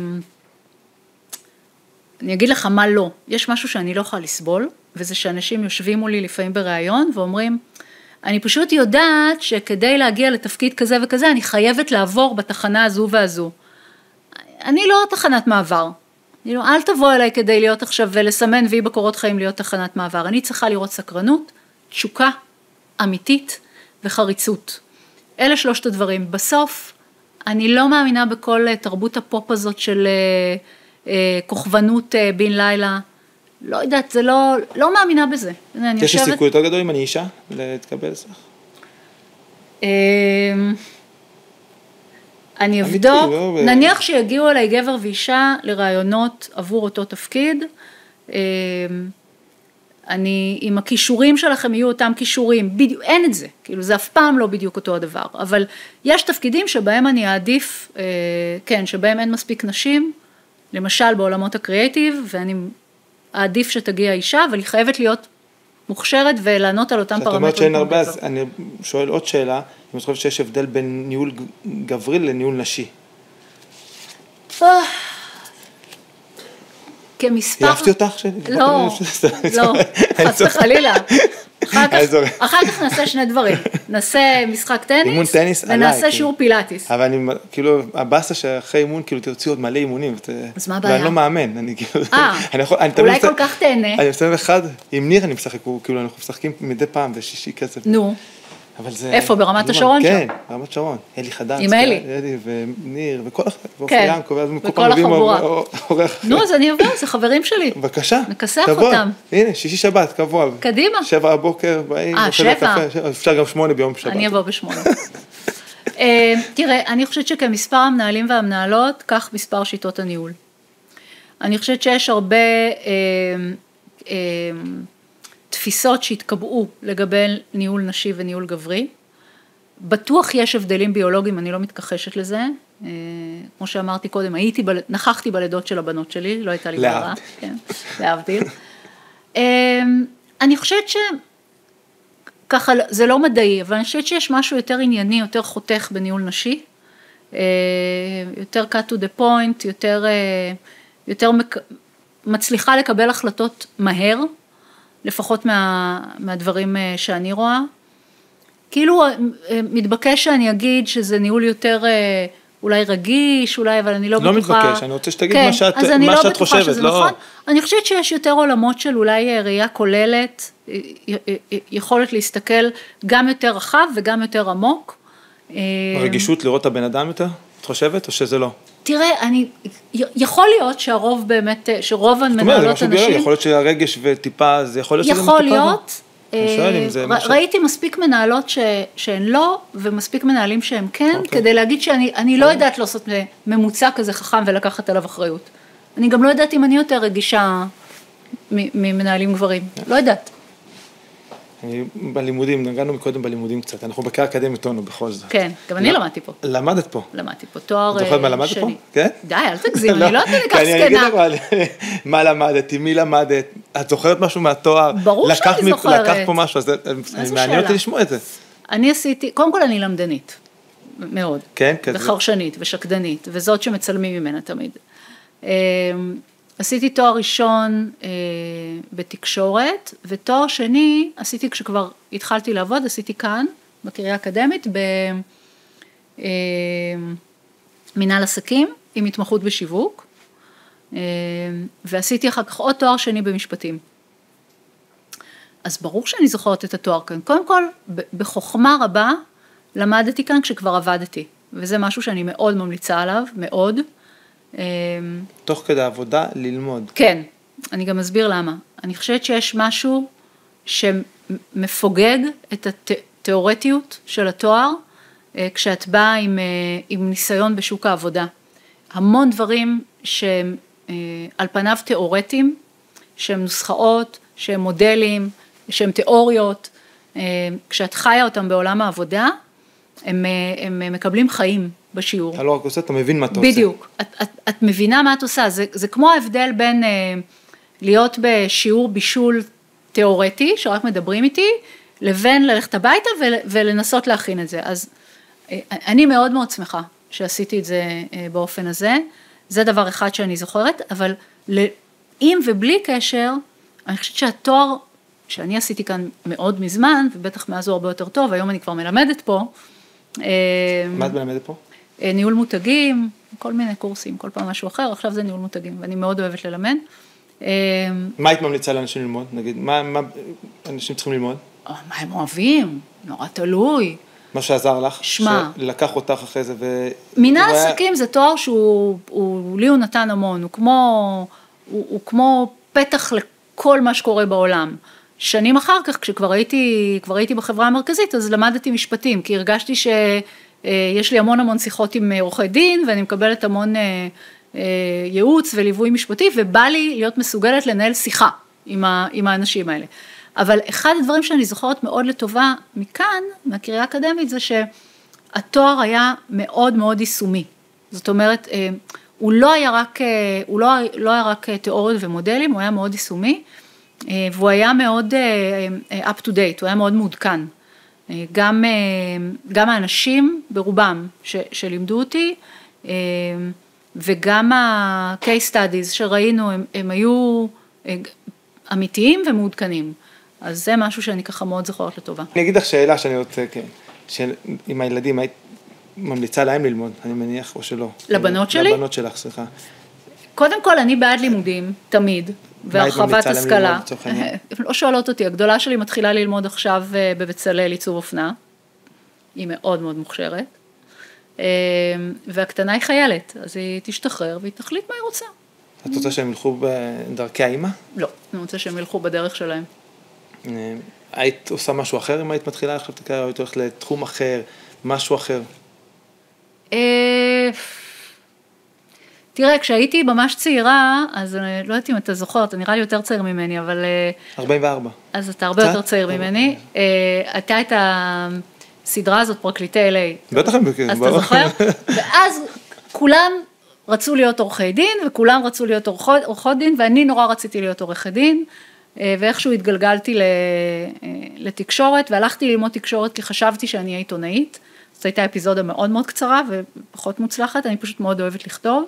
אגיד לך מה לא, יש משהו שאני לא יכולה לסבול, וזה שאנשים יושבים מולי לפעמים בראיון ואומרים, אני פשוט יודעת שכדי להגיע לתפקיד כזה וכזה, אני חייבת לעבור בתחנה הזו והזו. אני לא תחנת מעבר. לא, אל תבוא אליי כדי להיות עכשיו ולסמן וי בקורות חיים להיות תחנת מעבר. אני צריכה לראות סקרנות, תשוקה, אמיתית וחריצות. אלה שלושת הדברים. בסוף, אני לא מאמינה בכל תרבות הפופ הזאת של אה, אה, כוכבנות אה, בין לילה. לא יודעת, זה לא, לא מאמינה בזה. יש לי סיכוי יותר גדול אם אני אישה להתקבל אצלך? אני אבדוק, נניח שיגיעו אליי גבר ואישה לרעיונות עבור אותו תפקיד, אני, עם הכישורים שלכם יהיו אותם כישורים, בדיוק, אין את זה, כאילו זה אף פעם לא בדיוק אותו הדבר, אבל יש תפקידים שבהם אני אעדיף, כן, שבהם אין מספיק נשים, למשל בעולמות הקריאטיב, ואני אעדיף שתגיע אישה, אבל היא חייבת להיות מוכשרת ולענות על אותם פרמטרים. זאת אומרת שאין הרבה, אז אני שואל עוד שאלה, אם את חושבת שיש הבדל בין ניהול גברי לניהול נשי? כמספר... יאהבתי אותך? לא, לא, חס וחלילה. אחר כך נעשה שני דברים, נעשה משחק טניס ונעשה שיעור פילאטיס. אבל אני, כאילו, הבאסה שאחרי אימון, כאילו תרצי עוד מלא אימונים. אז מה הבעיה? ואני לא מאמן, אני כאילו... אה, אולי כל כך תהנה. אני מסתובב אחד, עם ניר אני משחק, כאילו אנחנו משחקים מדי פעם בשישי כסף. נו. איפה, ברמת השרון שם? כן, ברמת שרון. אלי חדש. עם אלי. אלי וניר וכל כן, וכל החבורה. נו, אז אני אעבור, זה חברים שלי. בבקשה. נכסח אותם. הנה, שישי שבת, קבוע. קדימה. שבע הבוקר, באים. אה, שבע. אפשר גם שמונה ביום שבת. אני אבוא בשמונה. תראה, אני חושבת שכמספר המנהלים והמנהלות, כך מספר שיטות הניהול. אני חושבת שיש הרבה תפיסות שהתקבעו לגבי ניהול נשי וניהול גברי. בטוח יש הבדלים ביולוגיים, אני לא מתכחשת לזה. כמו שאמרתי קודם, הייתי, נכחתי בלידות של הבנות שלי, לא הייתה לי ברירה. כן, להבדיל. אני חושבת שככה, זה לא מדעי, אבל אני חושבת שיש משהו יותר ענייני, יותר חותך בניהול נשי, יותר cut to the point, יותר, יותר מצליחה לקבל החלטות מהר, לפחות מה, מהדברים שאני רואה. כאילו מתבקש שאני אגיד שזה ניהול יותר אולי רגיש, אולי, אבל אני לא בטוחה. לא מתבקש, אני רוצה שתגיד כן, מה שאת, מה אני לא שאת חושבת. שזה לא... נכון. אני חושבת שיש יותר עולמות של אולי ראייה כוללת, יכולת להסתכל גם יותר רחב וגם יותר עמוק. הרגישות לראות את הבן אדם יותר, את חושבת, או שזה לא? תראה, אני, יכול להיות שהרוב באמת, שרוב המנהלות אנשים... יכול להיות שהרגש וטיפה, זה יכול להיות שזה יכול להיות, ש... ראיתי מספיק מנהלות ש... שהן לא, ומספיק מנהלים שהם כן, okay. כדי להגיד שאני אני לא יודעת לעשות ממוצע כזה חכם ולקחת עליו אחריות. אני גם לא יודעת אם אני יותר רגישה ממנהלים גברים, לא יודעת. בלימודים, נגענו מקודם בלימודים קצת, אנחנו בקר אקדמית אונו בכל זאת. כן, גם אני למדתי פה. למדת פה? למדתי פה, תואר שני. את זוכרת מה למדת פה? כן? די, אל תגזים, אני לא יודעת לקח סקנה. אני אגיד מה למדת, עם מי למדת, את זוכרת משהו מהתואר? ברור שאני זוכרת. לקחת פה משהו, אז מעניין אותי לשמוע את זה. אני עשיתי, קודם כל אני למדנית, מאוד. כן, כזה. וחרשנית ושקדנית, וזאת שמצלמים ממנה תמיד. עשיתי תואר ראשון אה, בתקשורת, ותואר שני עשיתי כשכבר התחלתי לעבוד, עשיתי כאן, בקריה האקדמית, במנהל עסקים, עם התמחות בשיווק, אה, ועשיתי אחר כך עוד תואר שני במשפטים. אז ברור שאני זוכרת את התואר כאן. קודם כל, בחוכמה רבה, למדתי כאן כשכבר עבדתי, וזה משהו שאני מאוד ממליצה עליו, מאוד, תוך כדי עבודה ללמוד. כן, אני גם אסביר למה. אני חושבת שיש משהו שמפוגג את התיאורטיות של התואר, כשאת באה עם, עם ניסיון בשוק העבודה. המון דברים שהם על פניו תיאורטיים, שהם נוסחאות, שהם מודלים, שהם תיאוריות, כשאת חיה אותם בעולם העבודה, הם, הם מקבלים חיים בשיעור. אתה לא רק עושה, אתה מבין מה אתה עושה. בדיוק, את, את, את מבינה מה את עושה, זה, זה כמו ההבדל בין אה, להיות בשיעור בישול תיאורטי, שרק מדברים איתי, לבין ללכת הביתה ולנסות להכין את זה. אז אני מאוד מאוד שמחה שעשיתי את זה באופן הזה, זה דבר אחד שאני זוכרת, אבל עם ובלי קשר, אני חושבת שהתואר שאני עשיתי כאן מאוד מזמן, ובטח מאז הוא הרבה יותר טוב, היום אני כבר מלמדת פה. מה את מלמדת פה? ניהול מותגים, כל מיני קורסים, כל פעם משהו אחר, עכשיו זה ניהול מותגים, ואני מאוד אוהבת ללמד. מה היית ממליצה לאנשים ללמוד? נגיד, מה, מה אנשים צריכים ללמוד? מה הם אוהבים, נורא תלוי. מה שעזר לך? שמה. שלקח אותך אחרי זה ו... מינה עסקים זה תואר שהוא, הוא, לי הוא נתן המון, הוא כמו, הוא, הוא כמו פתח לכל מה שקורה בעולם. שנים אחר כך, כשכבר הייתי, כבר הייתי בחברה המרכזית, אז למדתי משפטים, כי הרגשתי שיש לי המון המון שיחות עם עורכי דין, ואני מקבלת המון ייעוץ וליווי משפטי, ובא לי להיות מסוגלת לנהל שיחה עם, ה, עם האנשים האלה. אבל אחד הדברים שאני זוכרת מאוד לטובה מכאן, מהקריה האקדמית, זה שהתואר היה מאוד מאוד יישומי. זאת אומרת, הוא לא היה רק, הוא לא, לא היה רק תיאוריות ומודלים, הוא היה מאוד יישומי, והוא היה מאוד up to date, הוא היה מאוד מעודכן. גם, גם האנשים ברובם ש, שלימדו אותי, וגם ה-case studies שראינו, הם, הם היו אמיתיים ומעודכנים. אז זה משהו שאני ככה מאוד זוכרת לטובה. אני אגיד לך שאלה שאני רוצה, כן, שעם הילדים, היית ממליצה להם ללמוד, אני מניח, או שלא? לבנות שלי? לבנות שלך, סליחה. קודם כל, אני בעד לימודים, תמיד, והרחבת השכלה. לא שואלות אותי, הגדולה שלי מתחילה ללמוד עכשיו בבצלאל עיצוב אופנה, היא מאוד מאוד מוכשרת, והקטנה היא חיילת, אז היא תשתחרר והיא תחליט מה היא רוצה. את רוצה שהם ילכו בדרכי האמא? לא, אני רוצה שהם ילכו בדרך שלהם. היית עושה משהו אחר אם היית מתחילה עכשיו את הקריירה, או היית הולכת לתחום אחר, משהו אחר? תראה, כשהייתי ממש צעירה, אז אני לא יודעת אם אתה זוכר, אתה נראה לי יותר צעיר ממני, אבל... ארבעים וארבע. אז אתה הרבה יותר צעיר ממני. הייתה את הסדרה הזאת, פרקליטי אל איי. בטח הם בקרב. אז אתה זוכר? ואז כולם רצו להיות עורכי דין, וכולם רצו להיות עורכות דין, ואני נורא רציתי להיות עורכת דין, ואיכשהו התגלגלתי לתקשורת, והלכתי ללמוד תקשורת כי חשבתי שאני אהיה עיתונאית. זאת הייתה אפיזודה מאוד מאוד קצרה ופחות מוצלחת, אני פשוט מאוד אוהבת לכתוב.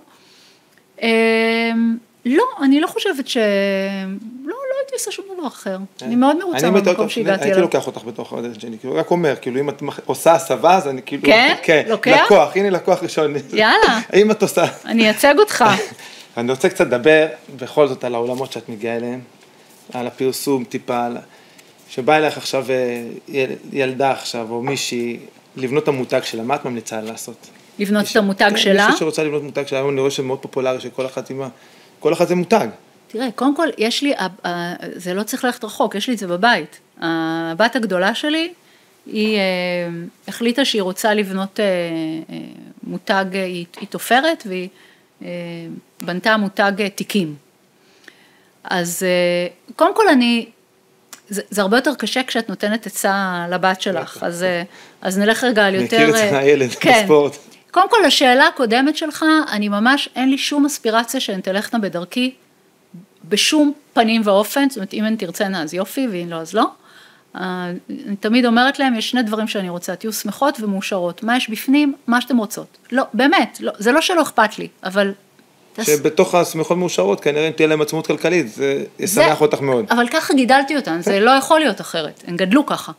לא, אני לא חושבת ש... לא, לא הייתי עושה שום דבר אחר. אני מאוד מרוצה במקום שהגעתי אליו. הייתי לוקח אותך בתוך הדרך שלי, כאילו רק אומר, כאילו אם את עושה הסבה, אז אני כאילו... כן? לוקח? לקוח, הנה לקוח ראשון. יאללה. האם את עושה? אני אצג אותך. אני רוצה קצת לדבר בכל זאת על העולמות שאת מגיעה אליהם, על הפרסום טיפה, שבא אליך עכשיו ילדה עכשיו, או מישהי, לבנות את המותג שלה, מה את ממליצה לעשות? לבנות את המותג שלה? מישהו שרוצה לבנות מותג שלה, אני רואה שזה מאוד פופולרי, שכל אחת עם ה... כל אחת זה מותג. תראה, קודם כל, יש לי, זה לא צריך ללכת רחוק, יש לי את זה בבית. הבת הגדולה שלי, היא החליטה שהיא רוצה לבנות מותג, היא תופרת, והיא בנתה מותג תיקים. אז קודם כל אני, זה, זה הרבה יותר קשה כשאת נותנת עצה לבת שלך, אז, אז נלך רגע על יותר... מכיר את זה הילד בספורט. קודם כל, לשאלה הקודמת שלך, אני ממש, אין לי שום אספירציה שהן תלכנה בדרכי, בשום פנים ואופן, זאת אומרת, אם הן תרצנה אז יופי, ואם לא אז לא. אני תמיד אומרת להם, יש שני דברים שאני רוצה, תהיו שמחות ומאושרות. מה יש בפנים? מה שאתם רוצות. לא, באמת, לא, זה לא שלא אכפת לי, אבל... שבתוך השמחות מאושרות, כנראה אם תהיה להם עצמאות כלכלית, זה ישמח אותך מאוד. אבל ככה גידלתי אותן, זה לא יכול להיות אחרת, הן גדלו ככה.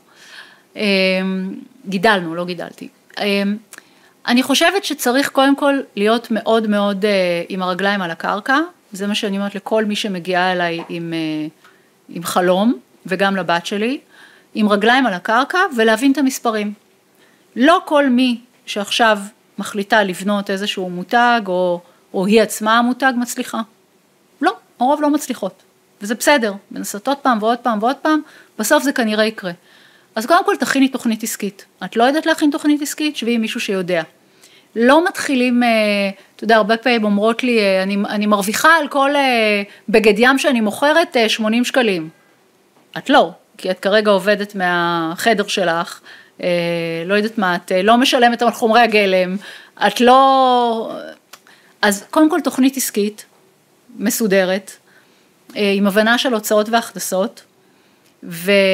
גידלנו, לא גידלתי. אני חושבת שצריך קודם כל להיות מאוד מאוד עם הרגליים על הקרקע, זה מה שאני אומרת לכל מי שמגיעה אליי עם, עם חלום, וגם לבת שלי, עם רגליים על הקרקע ולהבין את המספרים. לא כל מי שעכשיו מחליטה לבנות איזשהו מותג, או, או היא עצמה המותג מצליחה. לא, הרוב לא מצליחות. וזה בסדר, מנסות עוד פעם ועוד פעם ועוד פעם, בסוף זה כנראה יקרה. אז קודם כל תכיני תוכנית עסקית. את לא יודעת להכין תוכנית עסקית, שבי עם מישהו שיודע. לא מתחילים, אתה יודע, הרבה פעמים אומרות לי, אני, אני מרוויחה על כל בגד ים שאני מוכרת שמונים שקלים. את לא, כי את כרגע עובדת מהחדר שלך, לא יודעת מה, את לא משלמת על חומרי הגלם, את לא... אז קודם כל תוכנית עסקית, מסודרת, עם הבנה של הוצאות והכנסות,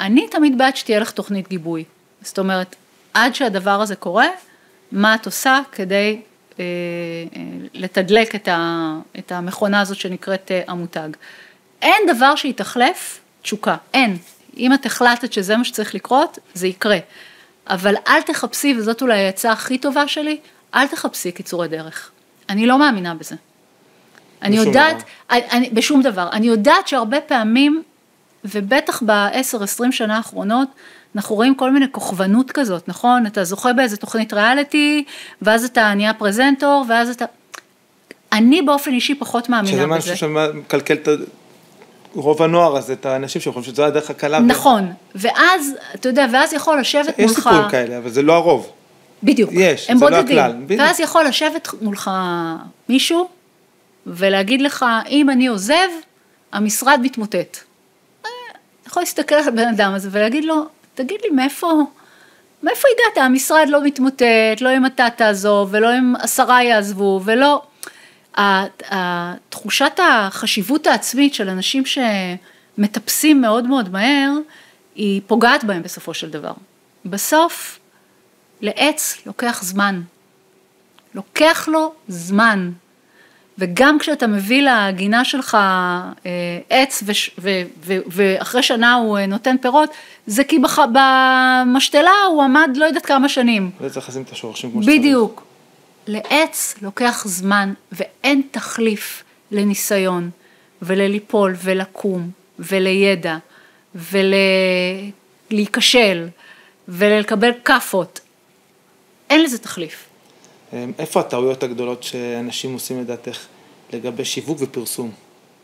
אני תמיד בעד שתהיה לך תוכנית גיבוי. זאת אומרת, עד שהדבר הזה קורה, מה את עושה כדי אה, אה, לתדלק את, ה, את המכונה הזאת שנקראת אה, המותג. אין דבר שיתחלף תשוקה, אין. אם את החלטת שזה מה שצריך לקרות, זה יקרה. אבל אל תחפשי, וזאת אולי העצה הכי טובה שלי, אל תחפשי קיצורי דרך. אני לא מאמינה בזה. אני יודעת, אני, אני, בשום דבר, אני יודעת שהרבה פעמים, ובטח ב-עשר עשרים שנה האחרונות, אנחנו רואים כל מיני כוכבנות כזאת, נכון? אתה זוכה באיזה תוכנית ריאליטי, ואז אתה נהיה פרזנטור, ואז אתה... אני באופן אישי פחות מאמינה שזה בזה. משהו שמקלקל את רוב הנוער הזה, את האנשים שחושבים שזו הדרך הקלה. נכון, ו... ואז, אתה יודע, ואז יכול לשבת יש מולך... יש סיפורים כאלה, אבל זה לא הרוב. בדיוק. יש, הם זה בודדים. לא הכלל. בדיוק. ואז יכול לשבת מולך מישהו, ולהגיד לך, אם אני עוזב, המשרד מתמוטט. יכול להסתכל על הבן אדם הזה ולהגיד לו, תגיד לי, מאיפה, מאיפה הגעת? המשרד לא מתמוטט, לא אם אתה תעזוב, ולא אם עשרה יעזבו, ולא... תחושת החשיבות העצמית של אנשים שמטפסים מאוד מאוד מהר, היא פוגעת בהם בסופו של דבר. בסוף, לעץ לוקח זמן. לוקח לו זמן. וגם כשאתה מביא לגינה שלך עץ, ואחרי שנה הוא נותן פירות, זה כי במשתלה הוא עמד לא יודעת כמה שנים. זה צריך לשים את השורשים כמו שצריך. בדיוק. לעץ לוקח זמן, ואין תחליף לניסיון, ולליפול, ולקום, ולידע, ולהיכשל, ולקבל כפות. אין לזה תחליף. איפה הטעויות הגדולות שאנשים עושים לדעתך לגבי שיווק ופרסום?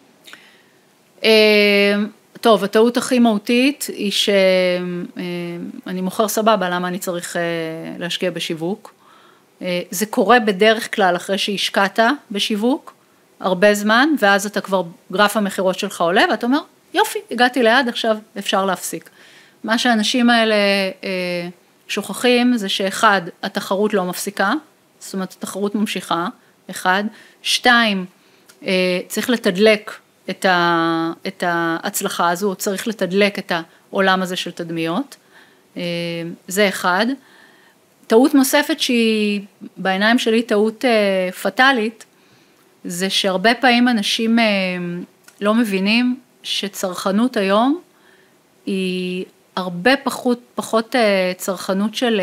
טוב, הטעות הכי מהותית היא שאני מוכר סבבה, למה אני צריך להשקיע בשיווק. זה קורה בדרך כלל אחרי שהשקעת בשיווק, הרבה זמן, ואז אתה כבר, גרף המחירות שלך עולה, ואתה אומר, יופי, הגעתי ליד, עכשיו אפשר להפסיק. מה שהאנשים האלה שוכחים זה שאחד, התחרות לא מפסיקה, זאת אומרת, התחרות ממשיכה, אחד, שתיים, צריך לתדלק את, ה, את ההצלחה הזו, צריך לתדלק את העולם הזה של תדמיות, זה אחד. טעות נוספת שהיא בעיניים שלי טעות פטלית, זה שהרבה פעמים אנשים לא מבינים שצרכנות היום היא הרבה פחות, פחות צרכנות של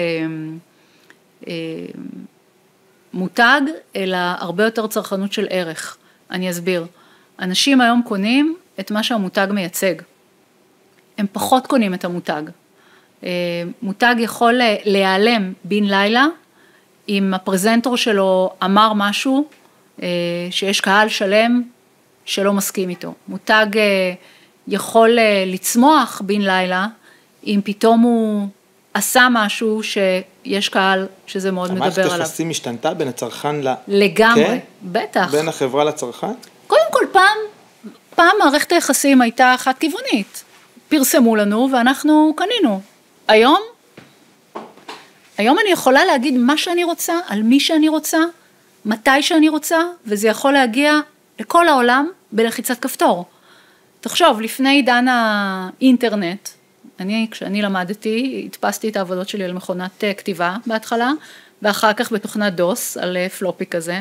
מותג, אלא הרבה יותר צרכנות של ערך. אני אסביר. אנשים היום קונים את מה שהמותג מייצג. הם פחות קונים את המותג. מותג יכול להיעלם בין לילה, אם הפרזנטור שלו אמר משהו, שיש קהל שלם שלא מסכים איתו. מותג יכול לצמוח בין לילה, אם פתאום הוא עשה משהו שיש קהל שזה מאוד מדבר עליו. המערכת יחסים השתנתה בין הצרכן ל... לגמרי, כן? בטח. בין החברה לצרכן? קודם כל פעם, פעם מערכת היחסים הייתה חד כיוונית. פרסמו לנו ואנחנו קנינו. היום, היום אני יכולה להגיד מה שאני רוצה, על מי שאני רוצה, מתי שאני רוצה, וזה יכול להגיע לכל העולם בלחיצת כפתור. תחשוב, לפני עידן האינטרנט, אני, כשאני למדתי, הדפסתי את העבודות שלי על מכונת כתיבה בהתחלה, ואחר כך בתוכנת דוס, על פלופי כזה.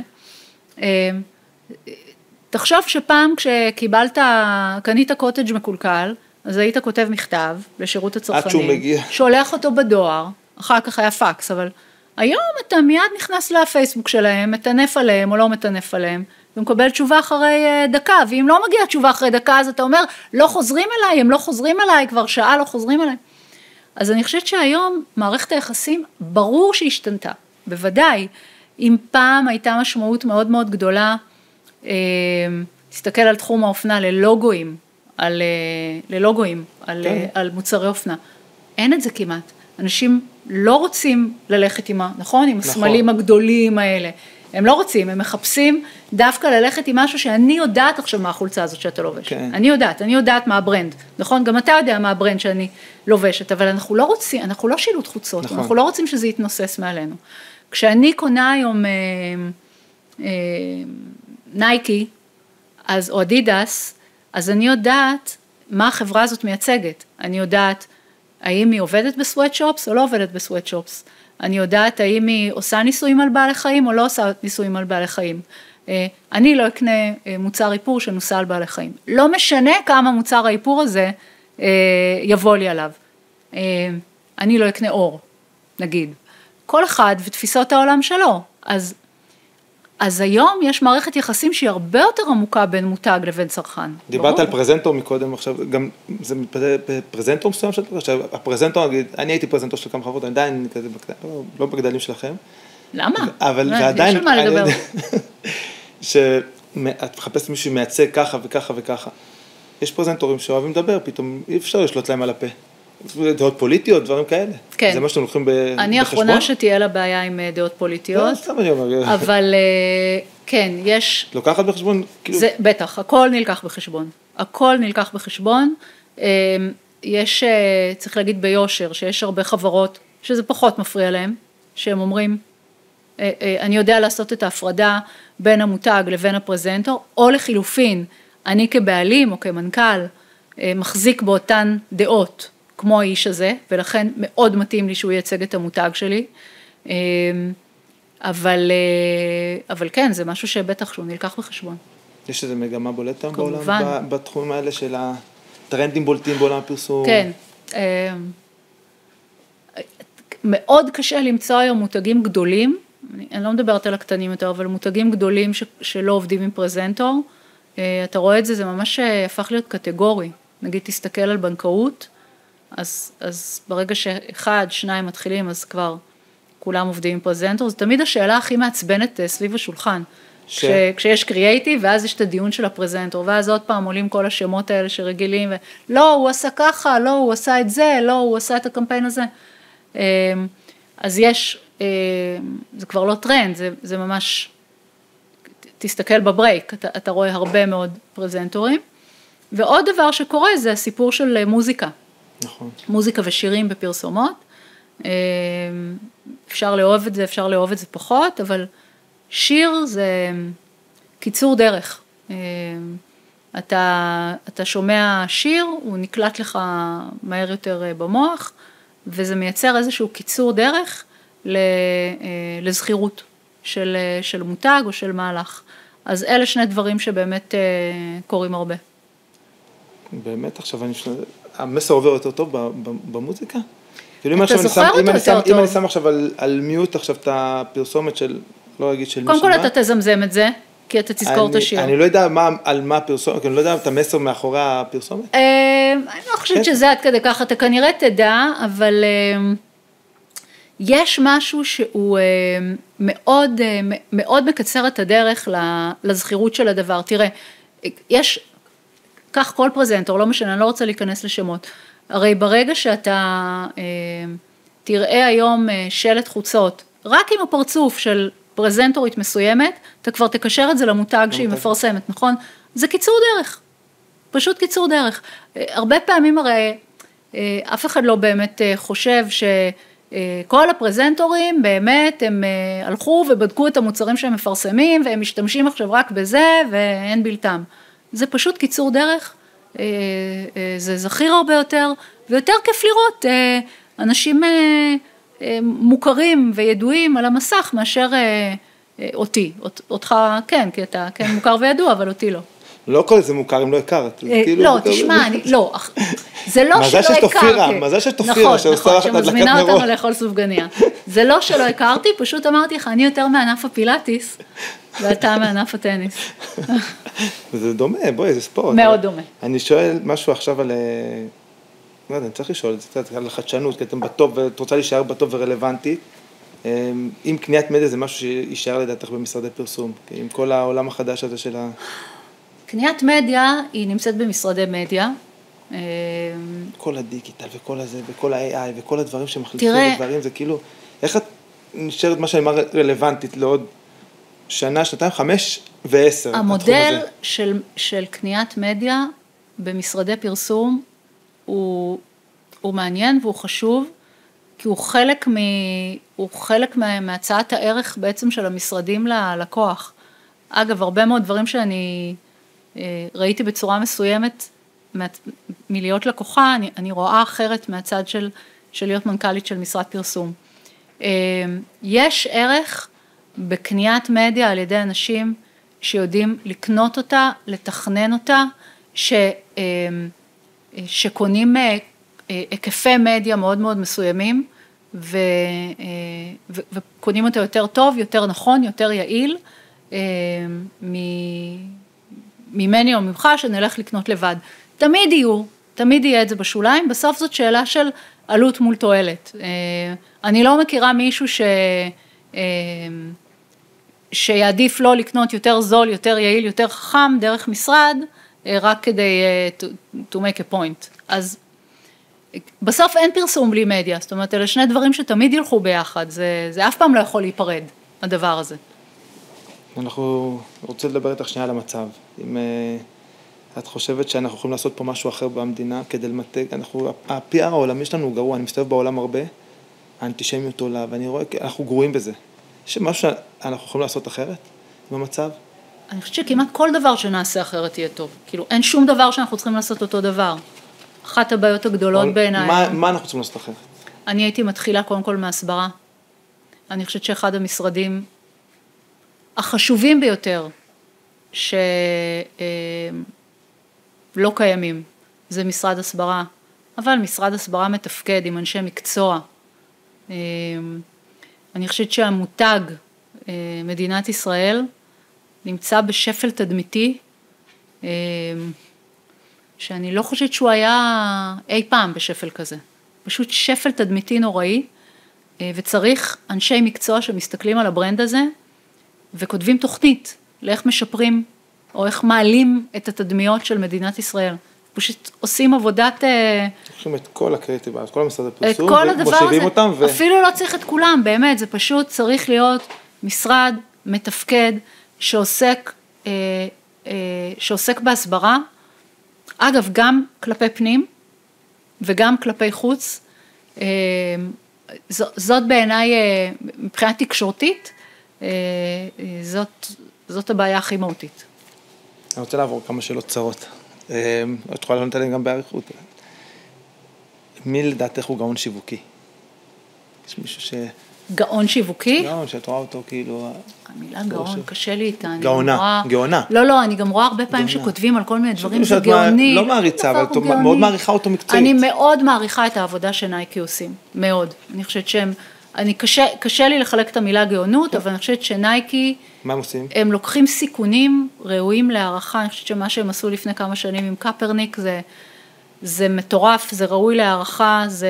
תחשוב שפעם כשקיבלת, קנית קוטג' מקולקל, אז היית כותב מכתב לשירות הצרכנים, עד שהוא מגיע. שולח אותו בדואר, אחר כך היה פקס, אבל היום אתה מיד נכנס לפייסבוק שלהם, מטנף עליהם או לא מטנף עליהם, ומקבל תשובה אחרי דקה, ואם לא מגיע תשובה אחרי דקה, אז אתה אומר, לא חוזרים אליי, הם לא חוזרים אליי, כבר שעה לא חוזרים אליי. אז אני חושבת שהיום מערכת היחסים ברור שהשתנתה, בוודאי, אם פעם הייתה משמעות מאוד מאוד גדולה, תסתכל על תחום האופנה ללוגויים, על, ללוגויים, על, כן. על מוצרי אופנה. אין את זה כמעט. אנשים לא רוצים ללכת עם, נכון? עם הסמלים נכון. הגדולים האלה. הם לא רוצים, הם מחפשים דווקא ללכת עם משהו שאני יודעת עכשיו מה החולצה הזאת שאתה לובש. כן. אני יודעת, אני יודעת מה הברנד. נכון? גם אתה יודע מה הברנד שאני לובשת, אבל אנחנו לא רוצים, אנחנו לא שילוט חוצות, נכון. אנחנו לא רוצים שזה יתנוסס מעלינו. כשאני קונה היום אה, אה, נייקי, אז, או אדידס, אז אני יודעת מה החברה הזאת מייצגת. אני יודעת האם היא עובדת בסוואטשופס או לא עובדת בסוואטשופס. אני יודעת האם היא עושה ניסויים על בעלי חיים או לא עושה ניסויים על בעלי חיים. אני לא אקנה מוצר איפור שנוסע על בעלי חיים. לא משנה כמה מוצר האיפור הזה יבוא לי עליו. אני לא אקנה אור, נגיד. כל אחד ותפיסות העולם שלו. אז, אז היום יש מערכת יחסים שהיא הרבה יותר עמוקה בין מותג לבין צרכן. דיברת על פרזנטור מקודם, עכשיו גם זה פרזנטור מסוים שאתה עכשיו, הפרזנטור, אני הייתי פרזנטור של כמה חברות, עדיין כזה, לא בגדלים שלכם. למה? אבל זה עדיין, שאת מחפשת מישהו שמייצג ככה וככה וככה. יש פרזנטורים שאוהבים לדבר, פתאום אי אפשר לשלוט להם על הפה. דעות פוליטיות, דברים כאלה. כן. זה מה שאתם לוקחים בחשבון? אני האחרונה שתהיה לה בעיה עם דעות פוליטיות. לא, סתם אני אומר. אבל כן, יש... לוקחת בחשבון? זה, בטח, הכל נלקח בחשבון. הכל נלקח בחשבון. יש, צריך להגיד ביושר, שיש הרבה חברות, שזה פחות מפריע להם, שהם אומרים, אני יודע לעשות את ההפרדה בין המותג לבין הפרזנטור, או לחילופין, אני כבעלים או כמנכ"ל, מחזיק באותן דעות, כמו האיש הזה, ולכן מאוד מתאים לי שהוא ייצג את המותג שלי, אבל, אבל כן, זה משהו שבטח שהוא נלקח בחשבון. יש איזה מגמה בולטת בעולם, בתחומים האלה של הטרנדים בולטים בעולם הפרסום? כן, מאוד קשה למצוא היום מותגים גדולים, אני לא מדברת על הקטנים יותר, אבל מותגים גדולים ש, שלא עובדים עם פרזנטור, אתה רואה את זה, זה ממש הפך להיות קטגורי, נגיד תסתכל על בנקאות, אז, אז ברגע שאחד, שניים מתחילים, אז כבר כולם עובדים עם פרזנטור, זו תמיד השאלה הכי מעצבנת סביב השולחן, ש... כש, כשיש קריאייטיב, ואז יש את הדיון של הפרזנטור, ואז עוד פעם עולים כל השמות האלה שרגילים, ולא, הוא עשה ככה, לא, הוא עשה את זה, לא, הוא עשה את הקמפיין הזה. אז יש, זה כבר לא טרנד, זה, זה ממש, תסתכל בברייק, אתה, אתה רואה הרבה מאוד פרזנטורים, ועוד דבר שקורה זה הסיפור של מוזיקה. נכון. מוזיקה ושירים בפרסומות, אפשר לאהוב את זה, אפשר לאהוב את זה פחות, אבל שיר זה קיצור דרך. אתה, אתה שומע שיר, הוא נקלט לך מהר יותר במוח, וזה מייצר איזשהו קיצור דרך לזכירות של, של מותג או של מהלך. אז אלה שני דברים שבאמת קורים הרבה. באמת עכשיו אני... המסר עובר יותר טוב במוזיקה? אתה זוכר אותו יותר טוב. אם אני שם עכשיו על מיוט עכשיו את הפרסומת של, לא אגיד של מי שמה. קודם כל אתה תזמזם את זה, כי אתה תזכור את השיר. אני לא יודע על מה הפרסומת, כי אני לא יודע את המסר מאחורי הפרסומת. אני לא חושבת שזה עד כדי ככה, אתה כנראה תדע, אבל יש משהו שהוא מאוד, מאוד מקצר את הדרך לזכירות של הדבר. תראה, יש... כך כל פרזנטור, לא משנה, אני לא רוצה להיכנס לשמות. הרי ברגע שאתה אה, תראה היום אה, שלט חוצות, רק עם הפרצוף של פרזנטורית מסוימת, אתה כבר תקשר את זה למותג שהיא מפרסמת, נכון? זה קיצור דרך, פשוט קיצור דרך. אה, הרבה פעמים הרי אה, אף אחד לא באמת אה, חושב שכל הפרזנטורים באמת הם אה, הלכו ובדקו את המוצרים שהם מפרסמים, והם משתמשים עכשיו רק בזה ואין בלתם. זה פשוט קיצור דרך, זה זכיר הרבה יותר, ויותר כיף לראות אנשים מוכרים וידועים על המסך מאשר אותי, אותך כן, כי אתה כן מוכר וידוע, אבל אותי לא. לא כל זה מוכר אם לא הכרת. לא, תשמע, לא, זה לא שלא הכרתי. מזל שיש תופירה, נכון, שמזמינה אותנו לאכול סופגניה. זה לא שלא הכרתי, פשוט אמרתי לך, אני יותר מענף הפילאטיס, ואתה מענף הטניס. זה דומה, בואי, זה ספורט. מאוד דומה. אני שואל משהו עכשיו על, לא יודע, אני צריך לשאול, על החדשנות, כי אתם בטוב, ואת רוצה להישאר בטוב ורלוונטי. אם קניית מדיה זה משהו שישאר לדעתך במשרדי פרסום, עם כל העולם החדש הזה של ה... קניית מדיה היא נמצאת במשרדי מדיה. כל הדיגיטל וכל הזה, וכל ה-איי איי, וכל הדברים שמחליפים לדברים, זה כאילו, איך את נשארת מה שאני אומר רלוונטית לעוד שנה, שנתיים, חמש ועשר? המודל של, של קניית מדיה במשרדי פרסום הוא, הוא מעניין והוא חשוב, כי הוא חלק, מ, הוא חלק מה, מהצעת הערך בעצם של המשרדים ללקוח. אגב, הרבה מאוד דברים שאני ראיתי בצורה מסוימת, מלהיות לקוחה, אני, אני רואה אחרת מהצד של, של להיות מנכ"לית של משרד פרסום. יש ערך בקניית מדיה על ידי אנשים שיודעים לקנות אותה, לתכנן אותה, ש, שקונים היקפי מדיה מאוד מאוד מסוימים, ו, ו, וקונים אותה יותר טוב, יותר נכון, יותר יעיל, ממני או ממך שנלך לקנות לבד. תמיד יהיו, תמיד יהיה את זה בשוליים, בסוף זאת שאלה של עלות מול תועלת. אני לא מכירה מישהו ש... שיעדיף לא לקנות יותר זול, יותר יעיל, יותר חכם, דרך משרד, רק כדי to, to make a point. אז בסוף אין פרסום בלי מדיה, זאת אומרת, אלה שני דברים שתמיד ילכו ביחד, זה, זה אף פעם לא יכול להיפרד, הדבר הזה. אנחנו רוצים לדבר איתך שנייה על המצב. אם uh, את חושבת שאנחנו יכולים לעשות פה משהו אחר במדינה, כדי למתג, אנחנו, ה-פי אר העולמי שלנו הוא גרוע, אני מסתובב בעולם הרבה, האנטישמיות עולה, ואני רואה, אנחנו גרועים בזה. יש משהו שאנחנו יכולים לעשות אחרת במצב? אני חושבת שכמעט כל דבר שנעשה אחרת יהיה טוב. כאילו, אין שום דבר שאנחנו צריכים לעשות אותו דבר. אחת הבעיות הגדולות בעיניי. מה, מה אנחנו צריכים לעשות אחרת? אני הייתי מתחילה קודם כל מהסברה. אני חושבת שאחד המשרדים החשובים ביותר, שלא קיימים, זה משרד הסברה. אבל משרד הסברה מתפקד עם אנשי מקצוע. אני חושבת שהמותג מדינת ישראל נמצא בשפל תדמיתי, שאני לא חושבת שהוא היה אי פעם בשפל כזה. פשוט שפל תדמיתי נוראי, וצריך אנשי מקצוע שמסתכלים על הברנד הזה, וכותבים תוכנית לאיך משפרים, או איך מעלים את התדמיות של מדינת ישראל. פשוט עושים עבודת... לוקחים את כל הקריאיטיב, את כל המשרד הפרסום, ומושבים אותם. ו... אפילו לא צריך את כולם, באמת, זה פשוט צריך להיות משרד מתפקד, שעוסק, אה, אה, שעוסק בהסברה, אגב, גם כלפי פנים, וגם כלפי חוץ, אה, ז, זאת בעיניי, אה, מבחינה תקשורתית, אה, זאת, זאת הבעיה הכי מהותית. אני רוצה לעבור כמה שאלות צרות. את יכולה לענות עליהן גם בעריכות. מי לדעתך הוא גאון שיווקי? יש מישהו ש... גאון שיווקי? גאון, שאת רואה אותו כאילו... המילה גאון, קשה לי איתה. גאונה, גאונה. לא, לא, אני גם רואה הרבה פעמים שכותבים על כל מיני דברים, זה גאוני. לא מעריצה, אבל את מאוד מעריכה אותו מקצועית. אני מאוד מעריכה את העבודה שנייקי עושים, מאוד. אני חושבת שהם... אני קשה, קשה לי לחלק את המילה גאונות, אבל אני חושבת שנייקי... מה הם עושים? הם לוקחים סיכונים ראויים להערכה, אני חושבת שמה שהם עשו לפני כמה שנים עם קפרניק, זה, זה מטורף, זה ראוי להערכה, זה...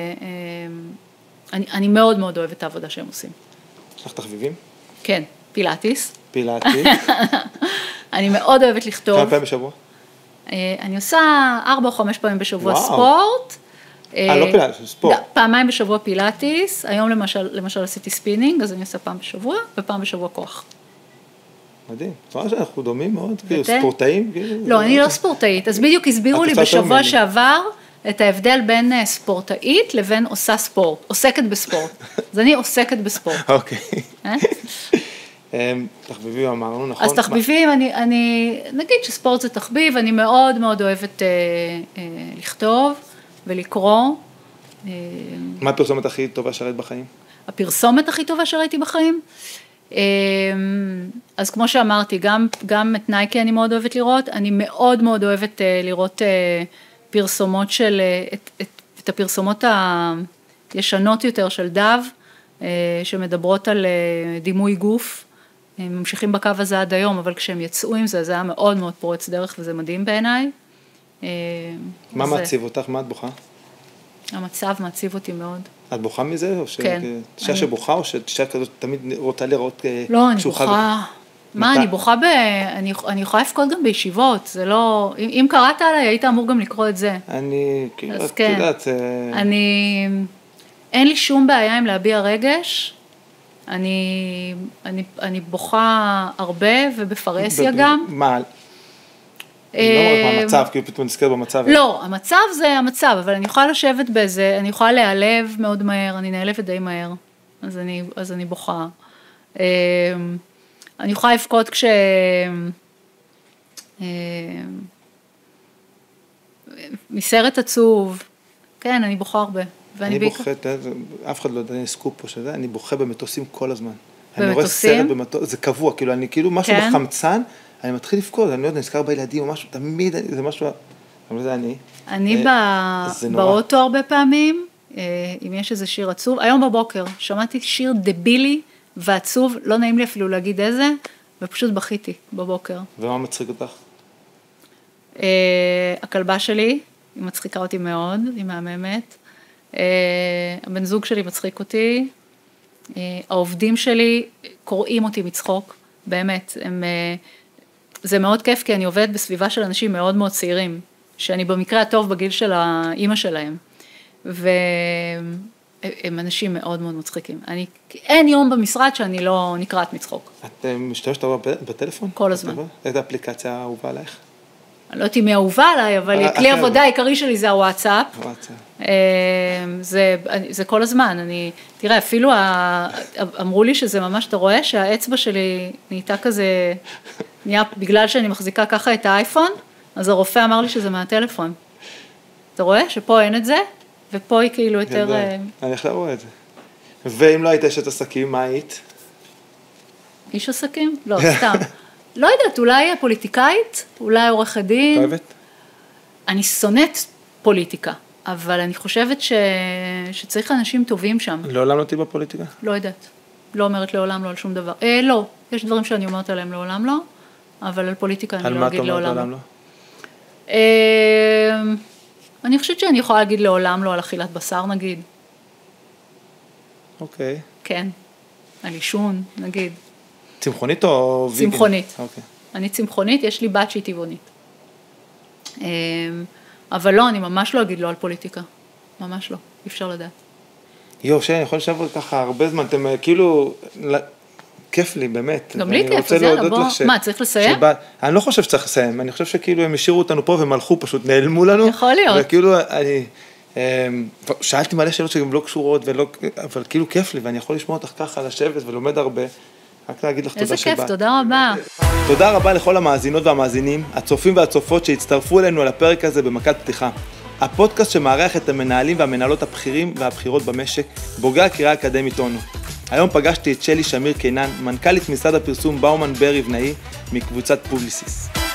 אני, אני מאוד מאוד אוהבת את העבודה שהם עושים. יש לך תחביבים? כן, פילאטיס. פילאטיס. אני מאוד אוהבת לכתוב. כמה פעמים בשבוע? אני עושה ארבע או חמש פעמים בשבוע ספורט. אה, לא פילאטיס, ספורט. פעמיים בשבוע פילאטיס, היום למשל, למשל עשיתי ספינינג, אז אני עושה פעם בשבוע, ופעם בשבוע כוח. מדהים, זאת אומרת שאנחנו דומים מאוד, כאילו ספורטאים? לא, אני לא ספורטאית, אז בדיוק הסבירו לי בשבוע שעבר את ההבדל בין ספורטאית לבין עושה ספורט, עוסקת בספורט. אז אני עוסקת בספורט. אוקיי. תחביבים אמרנו, נכון? אז תחביבים, אני, נגיד שספורט זה תחביב, אני מאוד מאוד אוהבת לכתוב ולקרוא. מה הפרסומת הכי טובה שראית בחיים? הפרסומת הכי טובה שראיתי בחיים? אז כמו שאמרתי, גם, גם את נייקי אני מאוד אוהבת לראות, אני מאוד מאוד אוהבת לראות פרסומות של, את, את, את הפרסומות הישנות יותר של דב, שמדברות על דימוי גוף, הם ממשיכים בקו הזה עד היום, אבל כשהם יצאו עם זה, זה היה מאוד מאוד פורץ דרך, וזה מדהים בעיניי. מה מעציב אותך? מה את בוכה? המצב מעציב אותי מאוד. את בוכה מזה? או כן. תשעה שבוכה, או שתשעה כזאת תמיד רוצה לראות... לא, אני בוכה... מה, אני בוכה ב... אני יכולה לפקוד גם בישיבות, זה לא... אם קראת עליי, היית אמור גם לקרוא את זה. אני... אז כן. אני... אין לי שום בעיה עם להביע רגש, אני, אני, אני בוכה הרבה ובפרהסיה גם. מה? אני לא אומרת מה המצב, כי פתאום נזכר במצב. לא, המצב זה המצב, אבל אני יכולה לשבת בזה, אני יכולה להיעלב מאוד מהר, אני נעלבת די מהר, אז אני, אז אני בוכה. אני יכולה לפקוד כש... מסרט עצוב, כן, אני בוכה הרבה. אני בוכה, אף אחד לא יודע, אני סקופ פה שזה, אני בוכה במטוסים כל הזמן. במטוסים? אני רואה סרט במטוס, זה קבוע, כאילו, אני כאילו משהו בחמצן, אני מתחיל לפקוד, אני לא יודע, נזכר בילדים או משהו, תמיד, זה משהו, אבל זה אני. אני באוטו הרבה פעמים, אם יש איזה שיר עצוב, היום בבוקר שמעתי שיר דבילי ועצוב, לא נעים לי אפילו להגיד איזה, ופשוט בכיתי בבוקר. ומה מצחיק אותך? הכלבה שלי, היא מצחיקה אותי מאוד, היא מהממת. הבן זוג שלי מצחיק אותי. העובדים שלי קוראים אותי מצחוק, באמת. הם, זה מאוד כיף, כי אני עובדת בסביבה של אנשים מאוד מאוד צעירים, שאני במקרה הטוב בגיל של האמא שלהם. והם אנשים מאוד מאוד מצחיקים. אני, אין יום במשרד שאני לא נקראת מצחוק. את משתמשת בטלפון? כל הזמן. איזה אפליקציה אהובה עליך? אני לא יודעת אם היא אהובה עליי, אבל כלי עבודה העיקרי שלי זה הוואטסאפ. זה, זה כל הזמן. אני, תראה, אפילו אמרו לי שזה ממש, אתה רואה שהאצבע שלי נהייתה כזה, נהיה, בגלל שאני מחזיקה ככה את האייפון, אז הרופא אמר לי שזה מהטלפון. אתה רואה שפה אין את זה, ופה היא כאילו יותר... אני איך לא רואה את זה. ואם לא היית אשת עסקים, מה היית? איש עסקים? לא, סתם. לא יודעת, אולי פוליטיקאית, אולי עורכת דין. אוהבת? אני שונאת פוליטיקה, אבל אני חושבת ש... שצריך אנשים טובים שם. לעולם לא תהיי בפוליטיקה? לא יודעת. לא אומרת לעולם לא על שום דבר. אה, לא. יש דברים שאני אומרת עליהם לעולם לא, אבל על פוליטיקה אני לא אגיד לעולם לא. על מה את אומרת לעולם לא? אה, אני חושבת שאני יכולה להגיד לעולם לא על אכילת בשר, נגיד. אוקיי. כן. על עישון, נגיד. צמחונית או ויגן? צמחונית. אוקיי. אני צמחונית, יש לי בת שהיא טבעונית. אבל לא, אני ממש לא אגיד לא על פוליטיקה. ממש לא, אי אפשר לדעת. יו, שאני יכול לשאול ככה הרבה זמן, אתם כאילו, כיף לי, באמת. גם לי כיף, אז יאללה, בוא, מה, צריך לסיים? אני לא חושב שצריך לסיים, אני חושב שכאילו הם השאירו אותנו פה והם הלכו, פשוט נעלמו לנו. יכול להיות. וכאילו, אני... שאלתי מלא שאלות שגם לא קשורות, אבל כאילו כיף לי, ואני יכול לשמוע אותך ככה, לשבת ולומד הרבה. רק להגיד לך תודה שבאת. איזה כיף, תודה רבה. תודה רבה לכל המאזינות והמאזינים, הצופים והצופות שהצטרפו אלינו על הפרק הזה במכת פתיחה. הפודקאסט שמארח את המנהלים והמנהלות הבכירים והבכירות במשק, בוגרי הקריה האקדמית אונו. היום פגשתי את שלי שמיר קינן, מנכ"לית משרד הפרסום באומן ברי בנאי, מקבוצת פובליסיס.